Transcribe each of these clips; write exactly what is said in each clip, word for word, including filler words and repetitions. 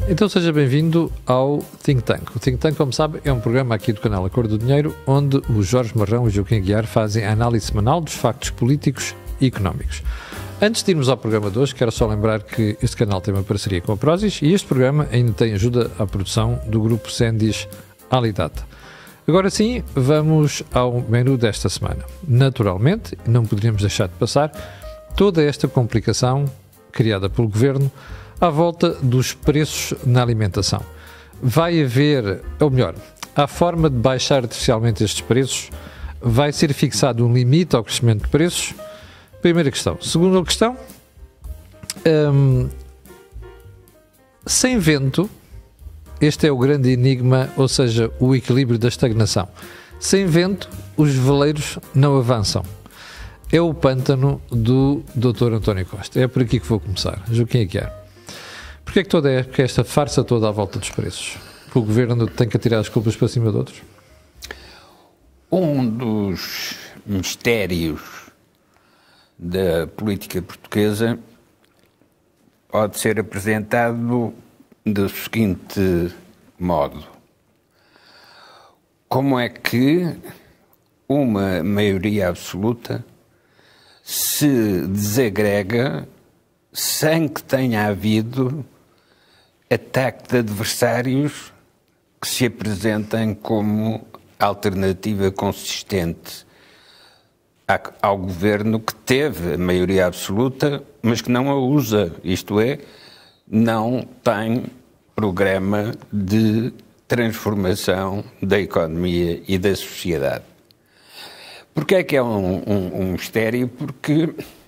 Então seja bem-vindo ao Think Tank. O Think Tank, como sabe, é um programa aqui do canal A Cor do Dinheiro, onde o Jorge Marrão e o Joaquim Aguiar fazem a análise semanal dos factos políticos e económicos. Antes de irmos ao programa de hoje, quero só lembrar que este canal tem uma parceria com a Prozis e este programa ainda tem ajuda à produção do grupo Sendis Alidata. Agora sim, vamos ao menu desta semana. Naturalmente, não poderíamos deixar de passar toda esta complicação criada pelo Governo à volta dos preços na alimentação. Vai haver, ou melhor, há forma de baixar artificialmente estes preços? Vai ser fixado um limite ao crescimento de preços? Primeira questão. Segunda questão, hum, sem vento, este é o grande enigma, ou seja, o equilíbrio da estagnação. Sem vento, os veleiros não avançam. É o pântano do doutor António Costa. É por aqui que vou começar. Joaquim Aguiar. Porquê é que toda esta farsa toda à volta dos preços? Porque o Governo tem que atirar as culpas para cima de outros? Um dos mistérios da política portuguesa pode ser apresentado do seguinte modo: como é que uma maioria absoluta se desagrega sem que tenha havido ataque de adversários que se apresentem como alternativa consistente ao governo que teve a maioria absoluta, mas que não a usa, isto é, não tem programa de transformação da economia e da sociedade. Porquê é que é um, um, um mistério? Porque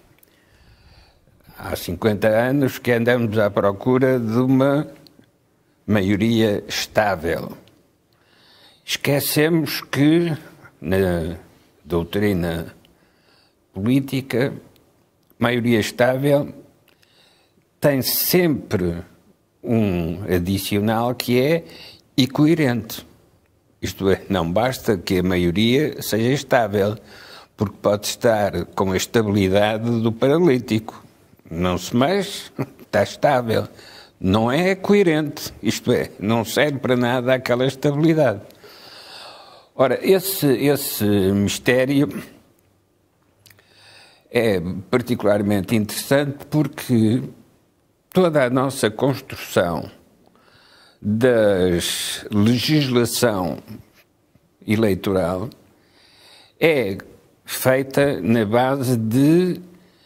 há cinquenta anos que andamos à procura de uma maioria estável. Esquecemos que, na doutrina política, maioria estável tem sempre um adicional que é e coerente. Isto é, não basta que a maioria seja estável, porque pode estar com a estabilidade do paralítico. Não se mexe, está estável. Não é coerente, isto é, não serve para nada aquela estabilidade. Ora, esse, esse mistério é particularmente interessante porque toda a nossa construção da legislação eleitoral é feita na base de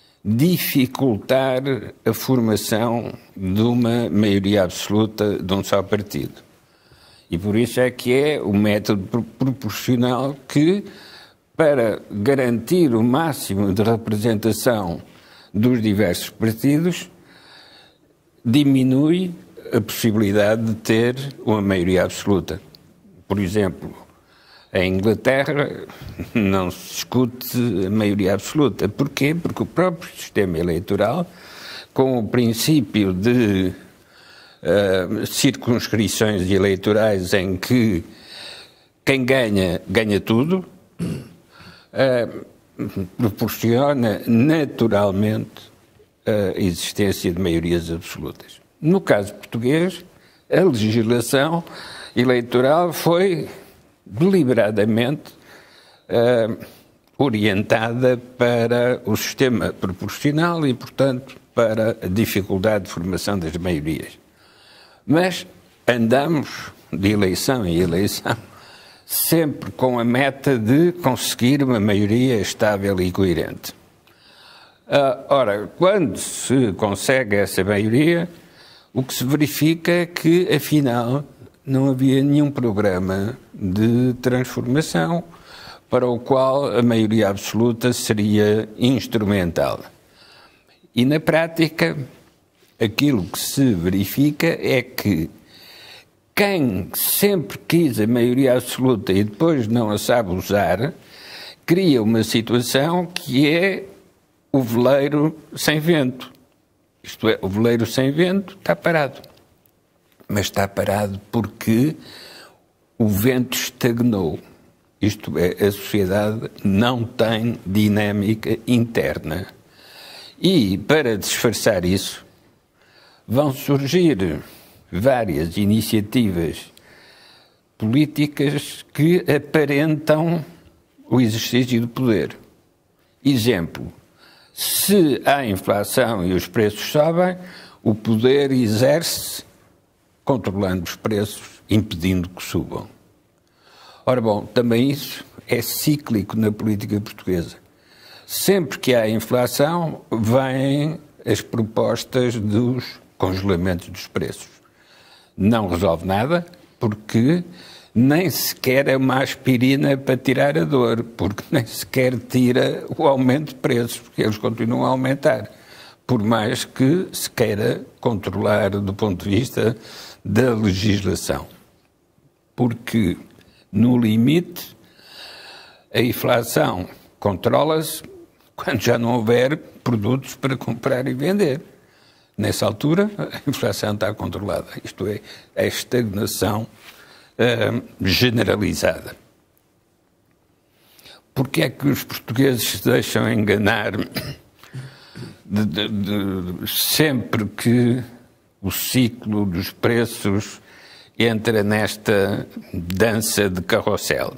dificultar a formação de uma maioria absoluta de um só partido. E por isso é que é o método proporcional que, para garantir o máximo de representação dos diversos partidos, diminui a possibilidade de ter uma maioria absoluta. Por exemplo, em Inglaterra não se discute a maioria absoluta. Porquê? Porque o próprio sistema eleitoral, com o princípio de uh, circunscrições eleitorais em que quem ganha, ganha tudo, uh, proporciona naturalmente a existência de maiorias absolutas. No caso português, a legislação eleitoral foi deliberadamente uh, orientada para o sistema proporcional e, portanto, para a dificuldade de formação das maiorias. Mas andamos de eleição em eleição sempre com a meta de conseguir uma maioria estável e coerente. Uh, ora, quando se consegue essa maioria, o que se verifica é que, afinal, não havia nenhum programa de transformação para o qual a maioria absoluta seria instrumental. E, na prática, aquilo que se verifica é que quem sempre quis a maioria absoluta e depois não a sabe usar, cria uma situação que é o veleiro sem vento. Isto é, o veleiro sem vento está parado. Mas está parado porque o vento estagnou. Isto é, a sociedade não tem dinâmica interna. E, para disfarçar isso, vão surgir várias iniciativas políticas que aparentam o exercício do poder. Exemplo, se há inflação e os preços sobem, o poder exerce controlando os preços, impedindo que subam. Ora bom, também isso é cíclico na política portuguesa. Sempre que há inflação, vêm as propostas dos congelamentos dos preços. Não resolve nada, porque nem sequer é uma aspirina para tirar a dor, porque nem sequer tira o aumento de preços, porque eles continuam a aumentar, por mais que se queira controlar do ponto de vista da legislação. Porque, no limite, a inflação controla-se quando já não houver produtos para comprar e vender. Nessa altura, a inflação está controlada. Isto é, a estagnação uh, generalizada. Porque é que os portugueses se deixam enganar de, de, de, sempre que o ciclo dos preços entra nesta dança de carrossel?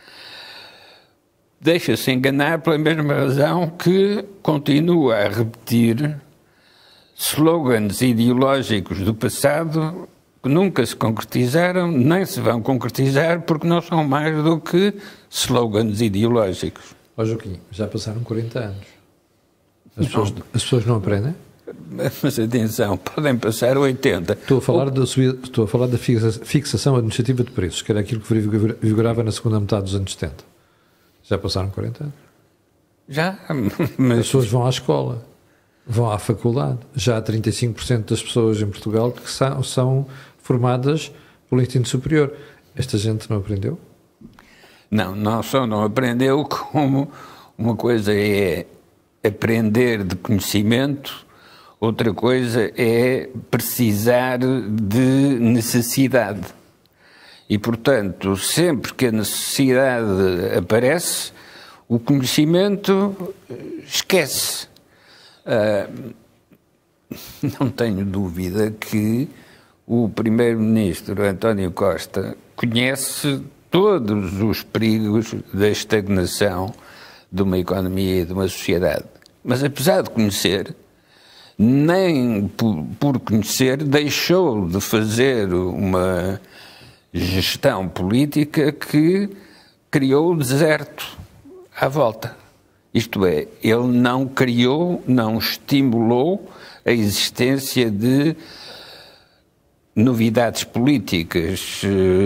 Deixa-se enganar pela mesma razão que continua a repetir slogans ideológicos do passado que nunca se concretizaram, nem se vão concretizar, porque não são mais do que slogans ideológicos. Ó Joaquim, já passaram quarenta anos. As pessoas, as pessoas não aprendem? Mas atenção, podem passar oitenta. Estou a falar, da, estou a falar da fixação administrativa de preços, que era aquilo que vigorava na segunda metade dos anos setenta. Já passaram quarenta anos? Já, mas... As pessoas vão à escola, vão à faculdade. Já há trinta e cinco por cento das pessoas em Portugal que são, são formadas pelo ensino superior. Esta gente não aprendeu? Não, não só não aprendeu, como uma coisa é aprender de conhecimento, outra coisa é precisar de necessidade. E, portanto, sempre que a necessidade aparece, o conhecimento esquece. Uh, não tenho dúvida que o primeiro-ministro António Costa conhece todos os perigos da estagnação de uma economia e de uma sociedade. Mas, apesar de conhecer, nem por, por conhecer, deixou de fazer uma gestão política que criou o deserto à volta. Isto é, ele não criou, não estimulou a existência de novidades políticas,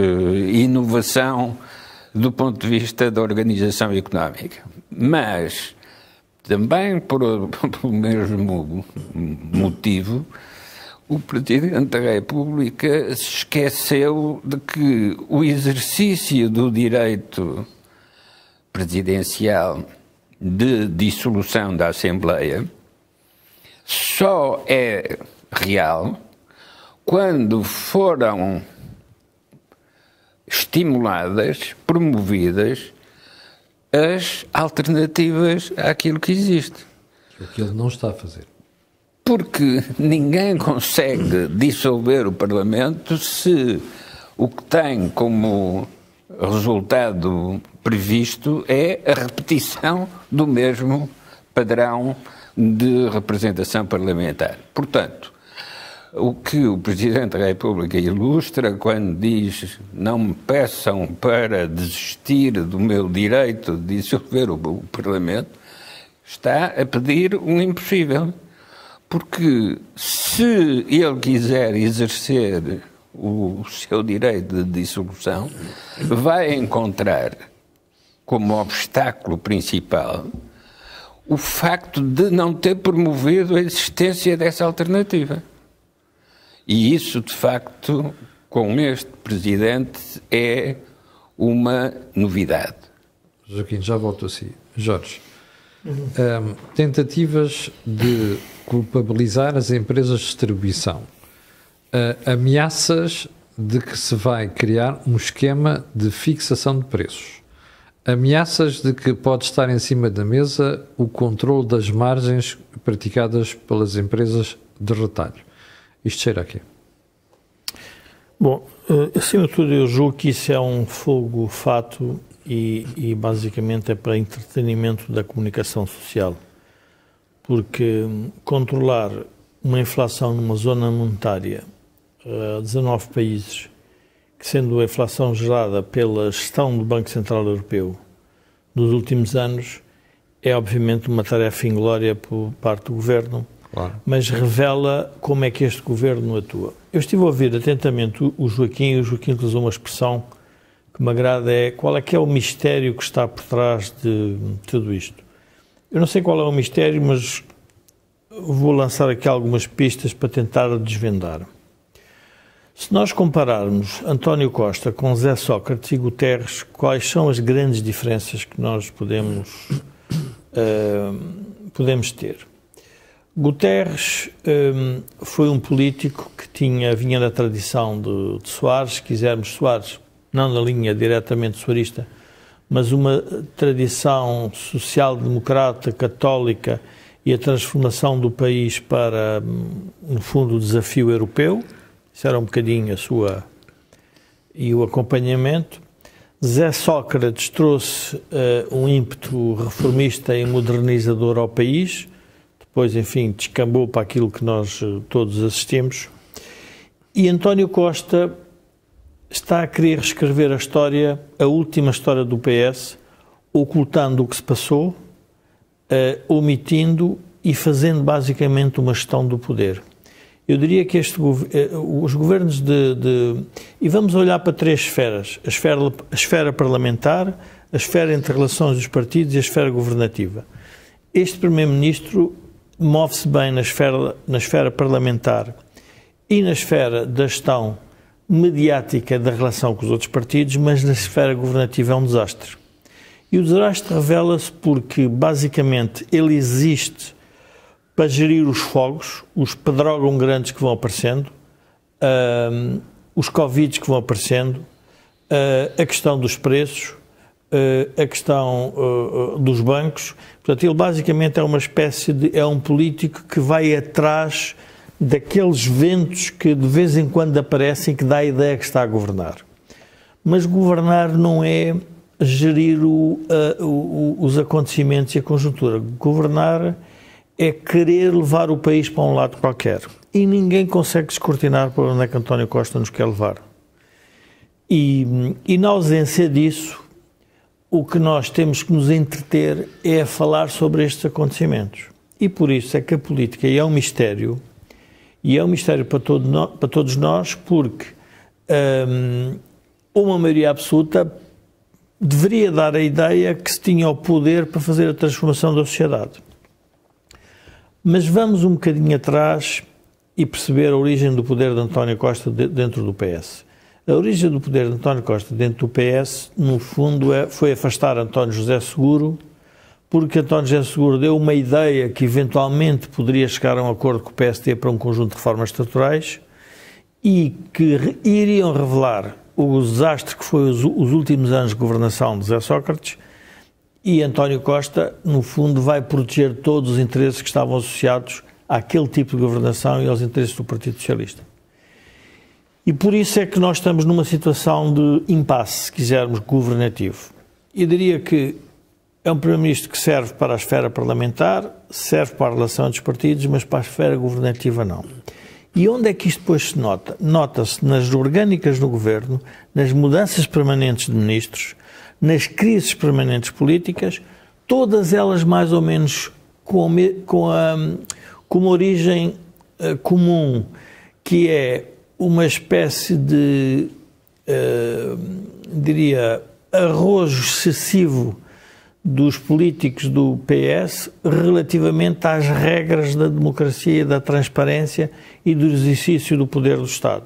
inovação do ponto de vista da organização económica. Mas, também por, por mesmo motivo, o Presidente da República se esqueceu de que o exercício do direito presidencial de dissolução da Assembleia só é real quando foram estimuladas, promovidas as alternativas àquilo que existe. O que ele não está a fazer. Porque ninguém consegue dissolver o Parlamento se o que tem como resultado previsto é a repetição do mesmo padrão de representação parlamentar. Portanto, o que o Presidente da República ilustra quando diz não me peçam para desistir do meu direito de dissolver o, o Parlamento, está a pedir um impossível. Porque se ele quiser exercer o seu direito de dissolução, vai encontrar como obstáculo principal o facto de não ter promovido a existência dessa alternativa. E isso, de facto, com este Presidente, é uma novidade. Joaquim, já volto a si. Jorge, um, tentativas de culpabilizar as empresas de distribuição, uh, ameaças de que se vai criar um esquema de fixação de preços, ameaças de que pode estar em cima da mesa o controle das margens praticadas pelas empresas de retalho. Isto cheira a quê? Bom, acima de tudo eu julgo que isso é um fogo fato e, e basicamente é para entretenimento da comunicação social. Porque controlar uma inflação numa zona monetária a dezanove países, que sendo a inflação gerada pela gestão do Banco Central Europeu nos últimos anos, é obviamente uma tarefa inglória por parte do Governo, claro, mas revela como é que este Governo atua. Eu estive a ouvir atentamente o Joaquim, e o Joaquim utilizou uma expressão que me agrada, é qual é que é o mistério que está por trás de tudo isto. Eu não sei qual é o mistério, mas vou lançar aqui algumas pistas para tentar desvendar. Se nós compararmos António Costa com José Sócrates e Guterres, quais são as grandes diferenças que nós podemos, uh, podemos ter? Guterres um, foi um político que tinha, vinha da tradição de, de Soares, se quisermos Soares, não na linha diretamente soarista, mas uma tradição social-democrata, católica, e a transformação do país para, no fundo, o desafio europeu. Isso era um bocadinho a sua... e o acompanhamento. Zé Sócrates trouxe uh, um ímpeto reformista e modernizador ao país, depois, enfim, descambou para aquilo que nós uh, todos assistimos. E António Costa está a querer reescrever a história, a última história do P S, ocultando o que se passou, Uh, omitindo e fazendo basicamente uma gestão do poder. Eu diria que este, uh, os governos de, de... E vamos olhar para três esferas. A esfera, a esfera parlamentar, a esfera entre relações dos partidos e a esfera governativa. Este Primeiro-Ministro move-se bem na esfera, na esfera parlamentar e na esfera da gestão mediática da relação com os outros partidos, mas na esfera governativa é um desastre. E o desastre revela-se porque, basicamente, ele existe para gerir os fogos, os pedrógão grandes que vão aparecendo, uh, os Covid que vão aparecendo, uh, a questão dos preços, uh, a questão uh, dos bancos. Portanto, ele basicamente é uma espécie de... é um político que vai atrás daqueles ventos que de vez em quando aparecem, que dá a ideia que está a governar. Mas governar não é gerir o, uh, o, os acontecimentos e a conjuntura. Governar é querer levar o país para um lado qualquer. E ninguém consegue descortinar para onde é que António Costa nos quer levar. E, e na ausência disso, o que nós temos que nos entreter é a falar sobre estes acontecimentos. E por isso é que a política é um mistério, e é um mistério para, todo no, para todos nós, porque um, uma maioria absoluta deveria dar a ideia que se tinha o poder para fazer a transformação da sociedade. Mas vamos um bocadinho atrás e perceber a origem do poder de António Costa dentro do P S. A origem do poder de António Costa dentro do P S, no fundo, é, foi afastar António José Seguro, porque António José Seguro deu uma ideia que eventualmente poderia chegar a um acordo com o P S D para um conjunto de reformas estruturais e que iriam revelar o desastre que foi os, os últimos anos de governação de José Sócrates, e António Costa, no fundo, vai proteger todos os interesses que estavam associados àquele tipo de governação e aos interesses do Partido Socialista. E por isso é que nós estamos numa situação de impasse, se quisermos, governativo. Eu diria que é um Primeiro-Ministro que serve para a esfera parlamentar, serve para a relação entre os partidos, mas para a esfera governativa não. E onde é que isto depois se nota? Nota-se nas orgânicas do Governo, nas mudanças permanentes de ministros, nas crises permanentes políticas, todas elas mais ou menos com, a, com, a, com uma origem uh, comum, que é uma espécie de, uh, diria, arrojo excessivo dos políticos do P S relativamente às regras da democracia, da transparência e do exercício do poder do Estado.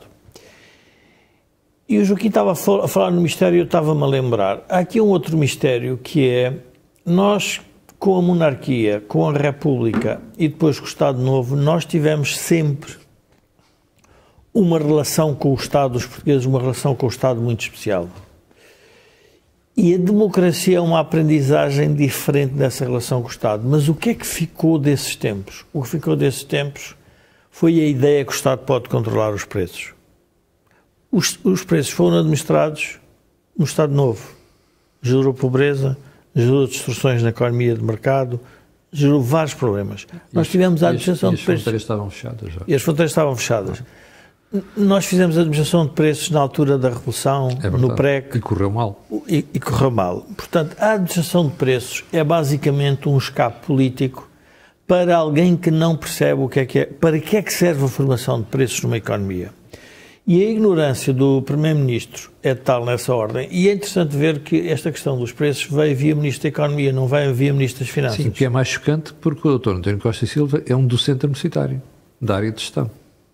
E o Joaquim estava a falar no mistério e eu estava-me a lembrar. Há aqui um outro mistério que é, nós com a monarquia, com a República e depois com o Estado Novo, nós tivemos sempre uma relação com o Estado dos portugueses, uma relação com o Estado muito especial. E a democracia é uma aprendizagem diferente dessa relação com o Estado. Mas o que é que ficou desses tempos? O que ficou desses tempos foi a ideia que o Estado pode controlar os preços. Os, os preços foram administrados no Estado Novo. Gerou pobreza, gerou distorções na economia de mercado, gerou vários problemas. E Nós tivemos a administração e as, de preços... as fronteiras estavam fechadas já. E as fronteiras estavam fechadas. Nós fizemos a administração de preços na altura da Revolução, É no P R E C. E correu mal. E, e correu mal. Portanto, a administração de preços é basicamente um escape político para alguém que não percebe o que é que é, para que é que serve a formação de preços numa economia. E a ignorância do Primeiro-Ministro é tal nessa ordem, e é interessante ver que esta questão dos preços veio via Ministro da Economia, não veio via Ministro das Finanças. Sim, o que é mais chocante porque o doutor António Costa e Silva é um docente universitário da área de gestão.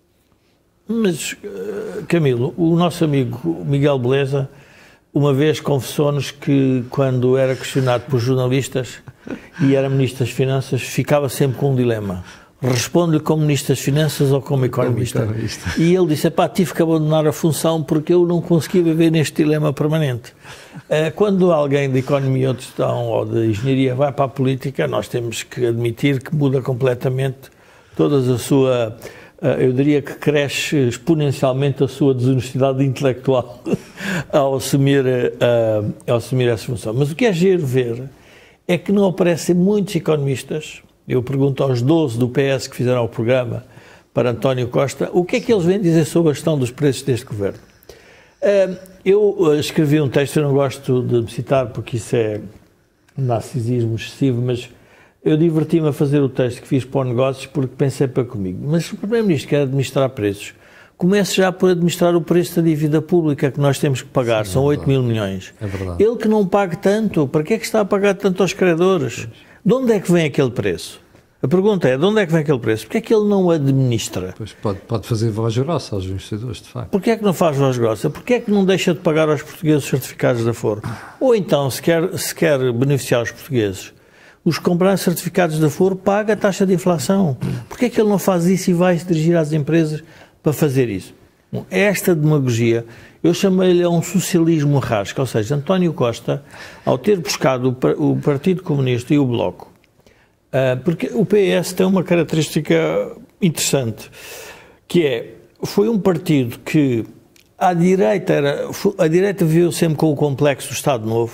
Mas, Camilo, o nosso amigo Miguel Beleza, uma vez confessou-nos que quando era questionado por jornalistas e era Ministro das Finanças, ficava sempre com um dilema. Responde-lhe como Ministro das Finanças ou como economista. Como economista. E ele disse, pá, tive que abandonar a função porque eu não conseguia viver neste dilema permanente. Quando alguém de economia ou de gestão ou de engenharia vai para a política, nós temos que admitir que muda completamente toda a sua... Eu diria que cresce exponencialmente a sua desonestidade intelectual ao assumir, uh, ao assumir essa função. Mas o que é giro ver é que não aparecem muitos economistas. Eu pergunto aos doze do P S que fizeram o programa para António Costa, o que é que eles vêm dizer sobre a gestão dos preços deste governo? Uh, eu escrevi um texto, eu não gosto de me citar porque isso é narcisismo excessivo, mas... Eu diverti-me a fazer o texto que fiz para o Negócios porque pensei para comigo. Mas se o Primeiro-Ministro quer administrar preços, comece já por administrar o preço da dívida pública que nós temos que pagar. Sim, são oito mil milhões. É verdade. Ele que não pague tanto, para que é que está a pagar tanto aos credores? De onde é que vem aquele preço? A pergunta é, de onde é que vem aquele preço? Porquê é que ele não administra? Pois pode, pode fazer voz grossa aos investidores, de facto. Porquê é que não faz voz grossa? Porquê é que não deixa de pagar aos portugueses os certificados de aforo? Ou então, se quer, se quer beneficiar os portugueses, os que comprar certificados de aforo paga a taxa de inflação. Porquê é que ele não faz isso e vai se dirigir às empresas para fazer isso? Bom, esta demagogia, eu chamei-lhe a um socialismo rasca, ou seja, António Costa, ao ter buscado o Partido Comunista e o Bloco, porque o P S tem uma característica interessante, que é, foi um partido que à direita, era, a direita viveu sempre com o complexo do Estado Novo,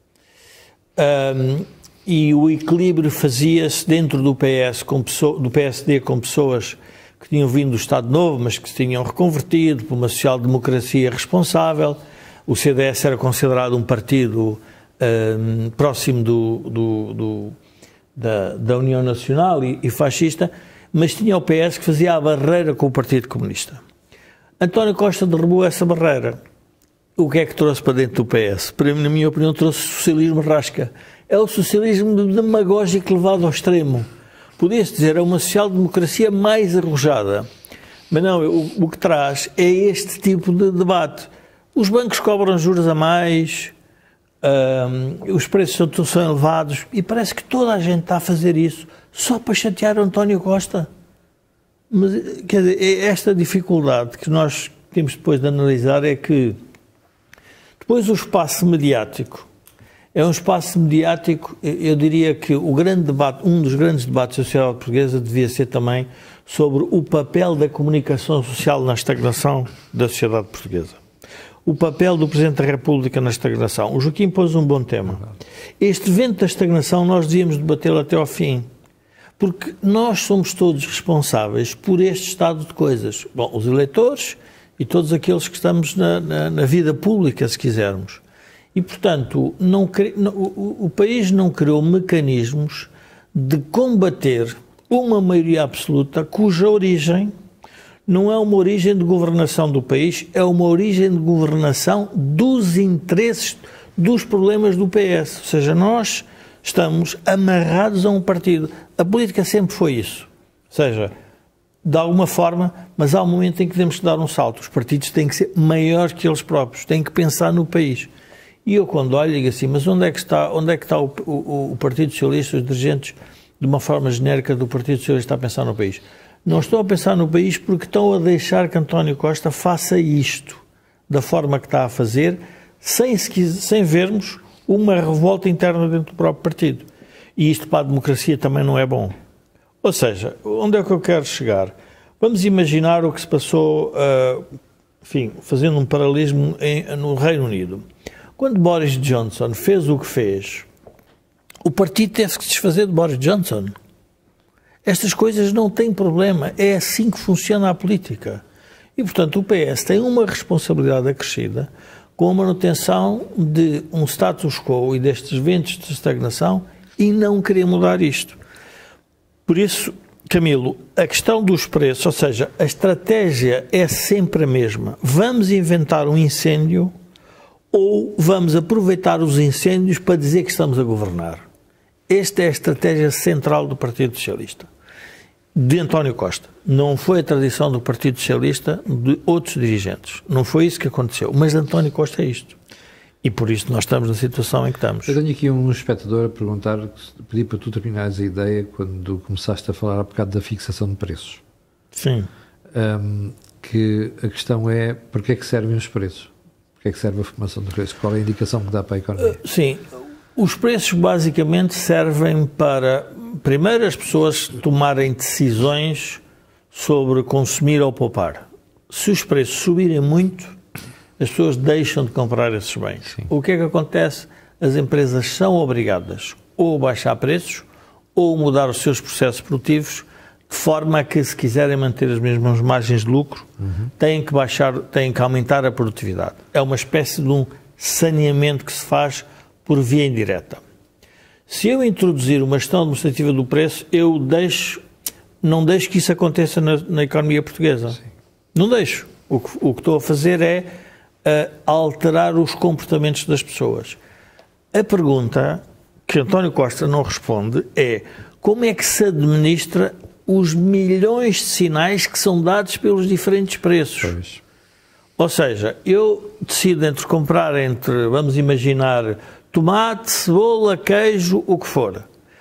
um, e o equilíbrio fazia-se dentro do P S, com pessoa, do P S D com pessoas que tinham vindo do Estado Novo, mas que se tinham reconvertido por uma social-democracia responsável. O C D S era considerado um partido um, próximo do, do, do, da, da União Nacional e, e fascista, mas tinha o P S que fazia a barreira com o Partido Comunista. António Costa derrubou essa barreira. O que é que trouxe para dentro do P S? Para mim, na minha opinião, trouxe socialismo rasca. É o socialismo demagógico levado ao extremo. Podia-se dizer, é uma social-democracia mais arrojada. Mas não, o, o que traz é este tipo de debate. Os bancos cobram juros a mais, um, os preços são, são elevados, e parece que toda a gente está a fazer isso só para chatear o António Costa. Mas, quer dizer, esta dificuldade que nós temos depois de analisar é que depois o espaço mediático é um espaço mediático, eu diria que o grande debate, um dos grandes debates da sociedade portuguesa devia ser também sobre o papel da comunicação social na estagnação da sociedade portuguesa. O papel do Presidente da República na estagnação. O Joaquim pôs um bom tema. Este vento da estagnação nós devíamos debatê-lo até ao fim, porque nós somos todos responsáveis por este estado de coisas. Bom, os eleitores e todos aqueles que estamos na, na, na vida pública, se quisermos. E, portanto, não, não, o, o país não criou mecanismos de combater uma maioria absoluta cuja origem não é uma origem de governação do país, é uma origem de governação dos interesses, dos problemas do P S. Ou seja, nós estamos amarrados a um partido. A política sempre foi isso. Ou seja, de alguma forma, mas há um momento em que temos que dar um salto. Os partidos têm que ser maiores que eles próprios, têm que pensar no país. E eu, quando olho, digo assim, mas onde é que está, onde é que está o, o, o Partido Socialista, os dirigentes, de uma forma genérica, do Partido Socialista a pensar no país? Não estão a pensar no país porque estão a deixar que António Costa faça isto da forma que está a fazer, sem, sem vermos uma revolta interna dentro do próprio partido. E isto para a democracia também não é bom. Ou seja, onde é que eu quero chegar? Vamos imaginar o que se passou... Uh, enfim, fazendo um paralelismo em, no Reino Unido. Quando Boris Johnson fez o que fez, o partido teve que se desfazer de Boris Johnson. Estas coisas não têm problema, é assim que funciona a política. E, portanto, o P S tem uma responsabilidade acrescida com a manutenção de um status quo e destes ventos de estagnação e não querer mudar isto. Por isso, Camilo, a questão dos preços, ou seja, a estratégia é sempre a mesma. Vamos inventar um incêndio ou vamos aproveitar os incêndios para dizer que estamos a governar. Esta é a estratégia central do Partido Socialista, de António Costa. Não foi a tradição do Partido Socialista de outros dirigentes. Não foi isso que aconteceu. Mas António Costa é isto. E por isso nós estamos na situação em que estamos. Eu tenho aqui um espectador a perguntar, pedir para tu terminares a ideia quando começaste a falar há bocado da fixação de preços. Sim. Um, que a questão é, para que é que servem os preços? Para que é que serve a formação de preços? Qual é a indicação que dá para a economia? Uh, sim. Os preços basicamente servem para, primeiro, as pessoas tomarem decisões sobre consumir ou poupar. Se os preços subirem muito, as pessoas deixam de comprar esses bens. Sim. O que é que acontece? As empresas são obrigadas ou a baixar preços ou mudar os seus processos produtivos, de forma a que, se quiserem manter as mesmas margens de lucro, uhum. têm que baixar, têm que aumentar a produtividade. É uma espécie de um saneamento que se faz por via indireta. Se eu introduzir uma gestão administrativa do preço, eu deixo, não deixo que isso aconteça na, na economia portuguesa. Sim. Não deixo. O que, o que estou a fazer é uh, alterar os comportamentos das pessoas. A pergunta que António Costa não responde é como é que se administra os milhões de sinais que são dados pelos diferentes preços. Pois. Ou seja, eu decido entre comprar entre, vamos imaginar, tomate, cebola, queijo, o que for.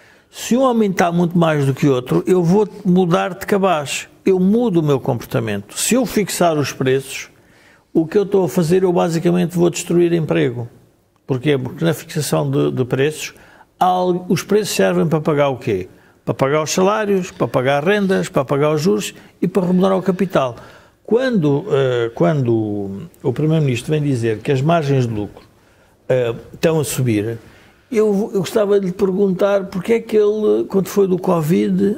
Se um aumentar muito mais do que outro, eu vou mudar de cabaz. Eu mudo o meu comportamento. Se eu fixar os preços, o que eu estou a fazer, eu basicamente vou destruir emprego. Porquê? Porque na fixação de, de preços, os preços servem para pagar o quê? Para pagar os salários, para pagar rendas, para pagar os juros e para remunerar o capital. Quando, uh, quando o Primeiro-Ministro vem dizer que as margens de lucro uh, estão a subir, eu, eu gostava de lhe perguntar porque é que ele, quando foi do Covid,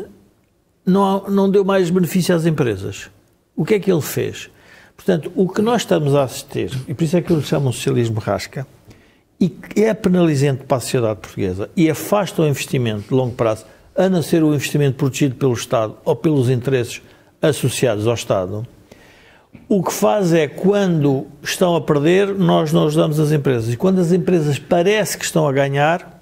não, não deu mais benefício às empresas. O que é que ele fez? Portanto, o que nós estamos a assistir, e por isso é que eu lhe chamo um socialismo rasca, e que é penalizante para a sociedade portuguesa e afasta o investimento de longo prazo, a não ser o investimento protegido pelo Estado ou pelos interesses associados ao Estado, o que faz é, quando estão a perder, nós não ajudamos as empresas. E quando as empresas parece que estão a ganhar,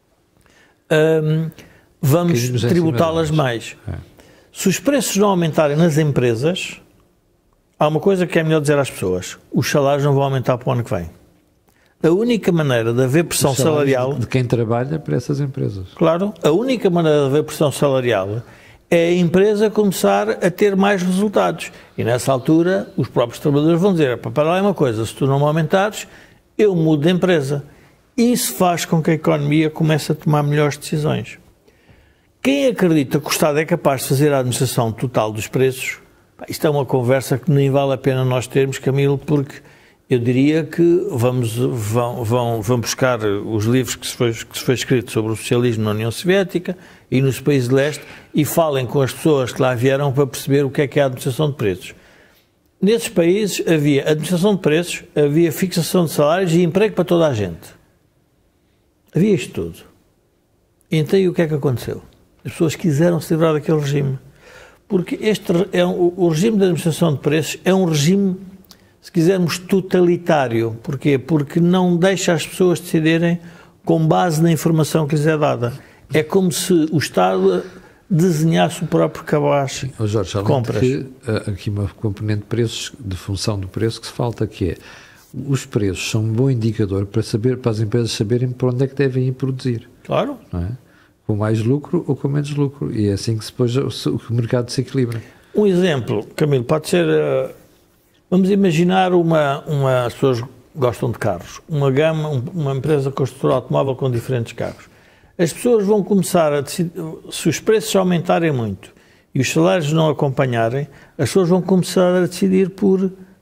hum, vamos tributá-las mais. É. Se os preços não aumentarem nas empresas, há uma coisa que é melhor dizer às pessoas: os salários não vão aumentar para o ano que vem. A única maneira de haver pressão salarial... de quem trabalha para essas empresas. Claro. A única maneira de haver pressão salarial é a empresa começar a ter mais resultados. E nessa altura, os próprios trabalhadores vão dizer: para lá é uma coisa, se tu não me aumentares, eu mudo de empresa. Isso faz com que a economia comece a tomar melhores decisões. Quem acredita que o Estado é capaz de fazer a administração total dos preços, isto é uma conversa que nem vale a pena nós termos, Camilo, porque eu diria que vamos, vão, vão, vão buscar os livros que se, foi, que se foi escrito sobre o socialismo na União Soviética e nos países de leste e falem com as pessoas que lá vieram para perceber o que é que é a administração de preços. Nesses países havia administração de preços, havia fixação de salários e emprego para toda a gente. Havia isto tudo. Então, e o que é que aconteceu? As pessoas quiseram se livrar daquele regime. Porque este é um, o regime de administração de preços é um regime, se quisermos, totalitário. Porquê? Porque não deixa as pessoas decidirem com base na informação que lhes é dada. É como se o Estado desenhasse o próprio cabaz oh, Jorge, de compras. Que, uh, aqui uma componente de preços, de função do preço que se falta, que é: os preços são um bom indicador para, saber, para as empresas saberem para onde é que devem ir produzir. Claro. Não é? Com mais lucro ou com menos lucro. E é assim que depois o, o mercado se equilibra. Um exemplo, Camilo, pode ser... Uh, vamos imaginar uma, uma... As pessoas gostam de carros. Uma gama, um, uma empresa construtora automóvel com diferentes carros. As pessoas vão começar a decidir... Se os preços aumentarem muito e os salários não acompanharem, as pessoas vão começar a decidir por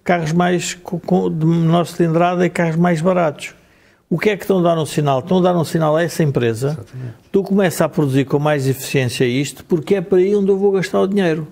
carros mais com, com, de menor cilindrada e carros mais baratos. O que é que estão a dar um sinal? Estão a dar um sinal a essa empresa, exatamente. Tu começa a produzir com mais eficiência isto, porque é para aí onde eu vou gastar o dinheiro.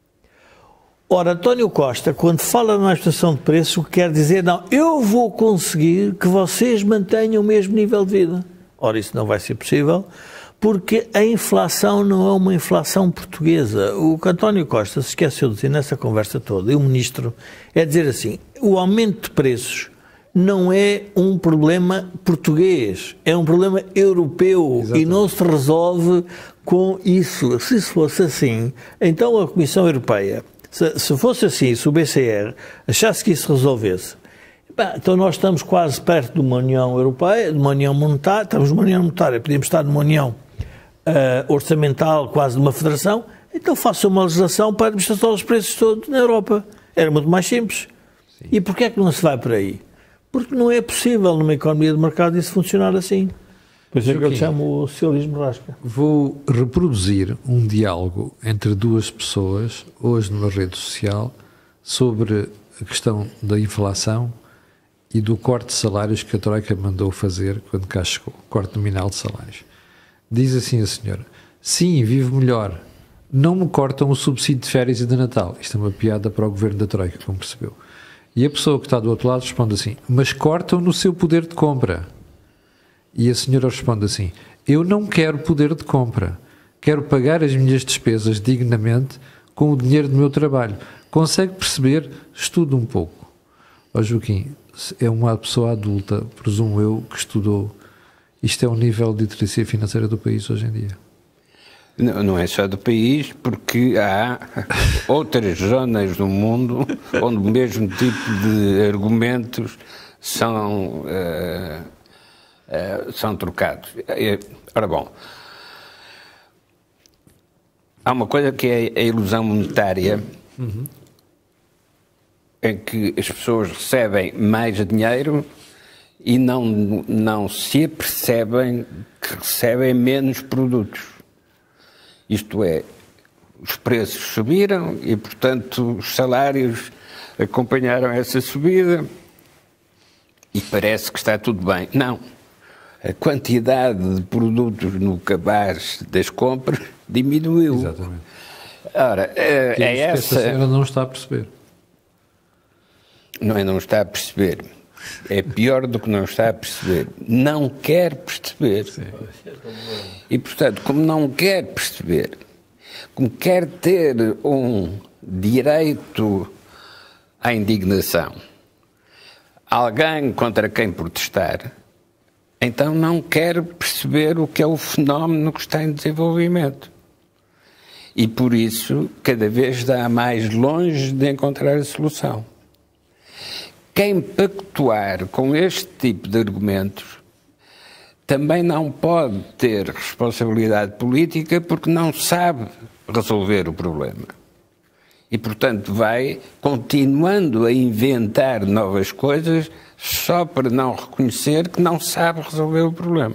Ora, António Costa, quando fala na manifestação de preços, quer dizer, não, eu vou conseguir que vocês mantenham o mesmo nível de vida. Ora, isso não vai ser possível, porque a inflação não é uma inflação portuguesa. O que António Costa se esqueceu de dizer nessa conversa toda, e o Ministro, é dizer assim, o aumento de preços não é um problema português, é um problema europeu. Exatamente. E não se resolve com isso. Se fosse assim, então a Comissão Europeia, se, se fosse assim, se o B C R achasse que isso resolvesse, bem, então nós estamos quase perto de uma União Europeia, de uma União Monetária, estamos numa União Monetária, podíamos estar numa União uh, orçamental, quase de uma federação, então faça uma legislação para a administração dos preços todos na Europa. Era muito mais simples. Sim. E porquê é que não se vai por aí? Porque não é possível numa economia de mercado isso funcionar assim. Pois é que eu chamo o socialismo rasca. Vou reproduzir um diálogo entre duas pessoas, hoje numa rede social, sobre a questão da inflação e do corte de salários que a Troika mandou fazer quando cá chegou, corte nominal de salários. Diz assim a senhora, sim, vivo melhor, não me cortam o subsídio de férias e de Natal. Isto é uma piada para o governo da Troika, como percebeu. E a pessoa que está do outro lado responde assim, mas cortam no seu poder de compra. E a senhora responde assim, eu não quero poder de compra, quero pagar as minhas despesas dignamente com o dinheiro do meu trabalho. Consegue perceber? Estuda um pouco. Ó Joaquim, é uma pessoa adulta, presumo eu, que estudou. Isto é o nível de literacia financeira do país hoje em dia. Não, não é só do país, porque há outras zonas do mundo onde o mesmo tipo de argumentos são, uh, uh, são trocados. Ora bom, há uma coisa que é a ilusão monetária, uhum. em que as pessoas recebem mais dinheiro e não, não se apercebem que recebem menos produtos. Isto é, os preços subiram e, portanto, os salários acompanharam essa subida e parece que está tudo bem. Não. A quantidade de produtos no cabaz das compras diminuiu. Exatamente. Ora, é, é essa... A senhora não está a perceber. Não é não está a perceber. É pior do que não está a perceber. Não quer perceber. Sim. E, portanto, como não quer perceber, como quer ter um direito à indignação, alguém contra quem protestar, então não quer perceber o que é o fenómeno que está em desenvolvimento. E, por isso, cada vez dá mais longe de encontrar a solução. Quem pactuar com este tipo de argumentos também não pode ter responsabilidade política porque não sabe resolver o problema. E, portanto, vai continuando a inventar novas coisas só para não reconhecer que não sabe resolver o problema.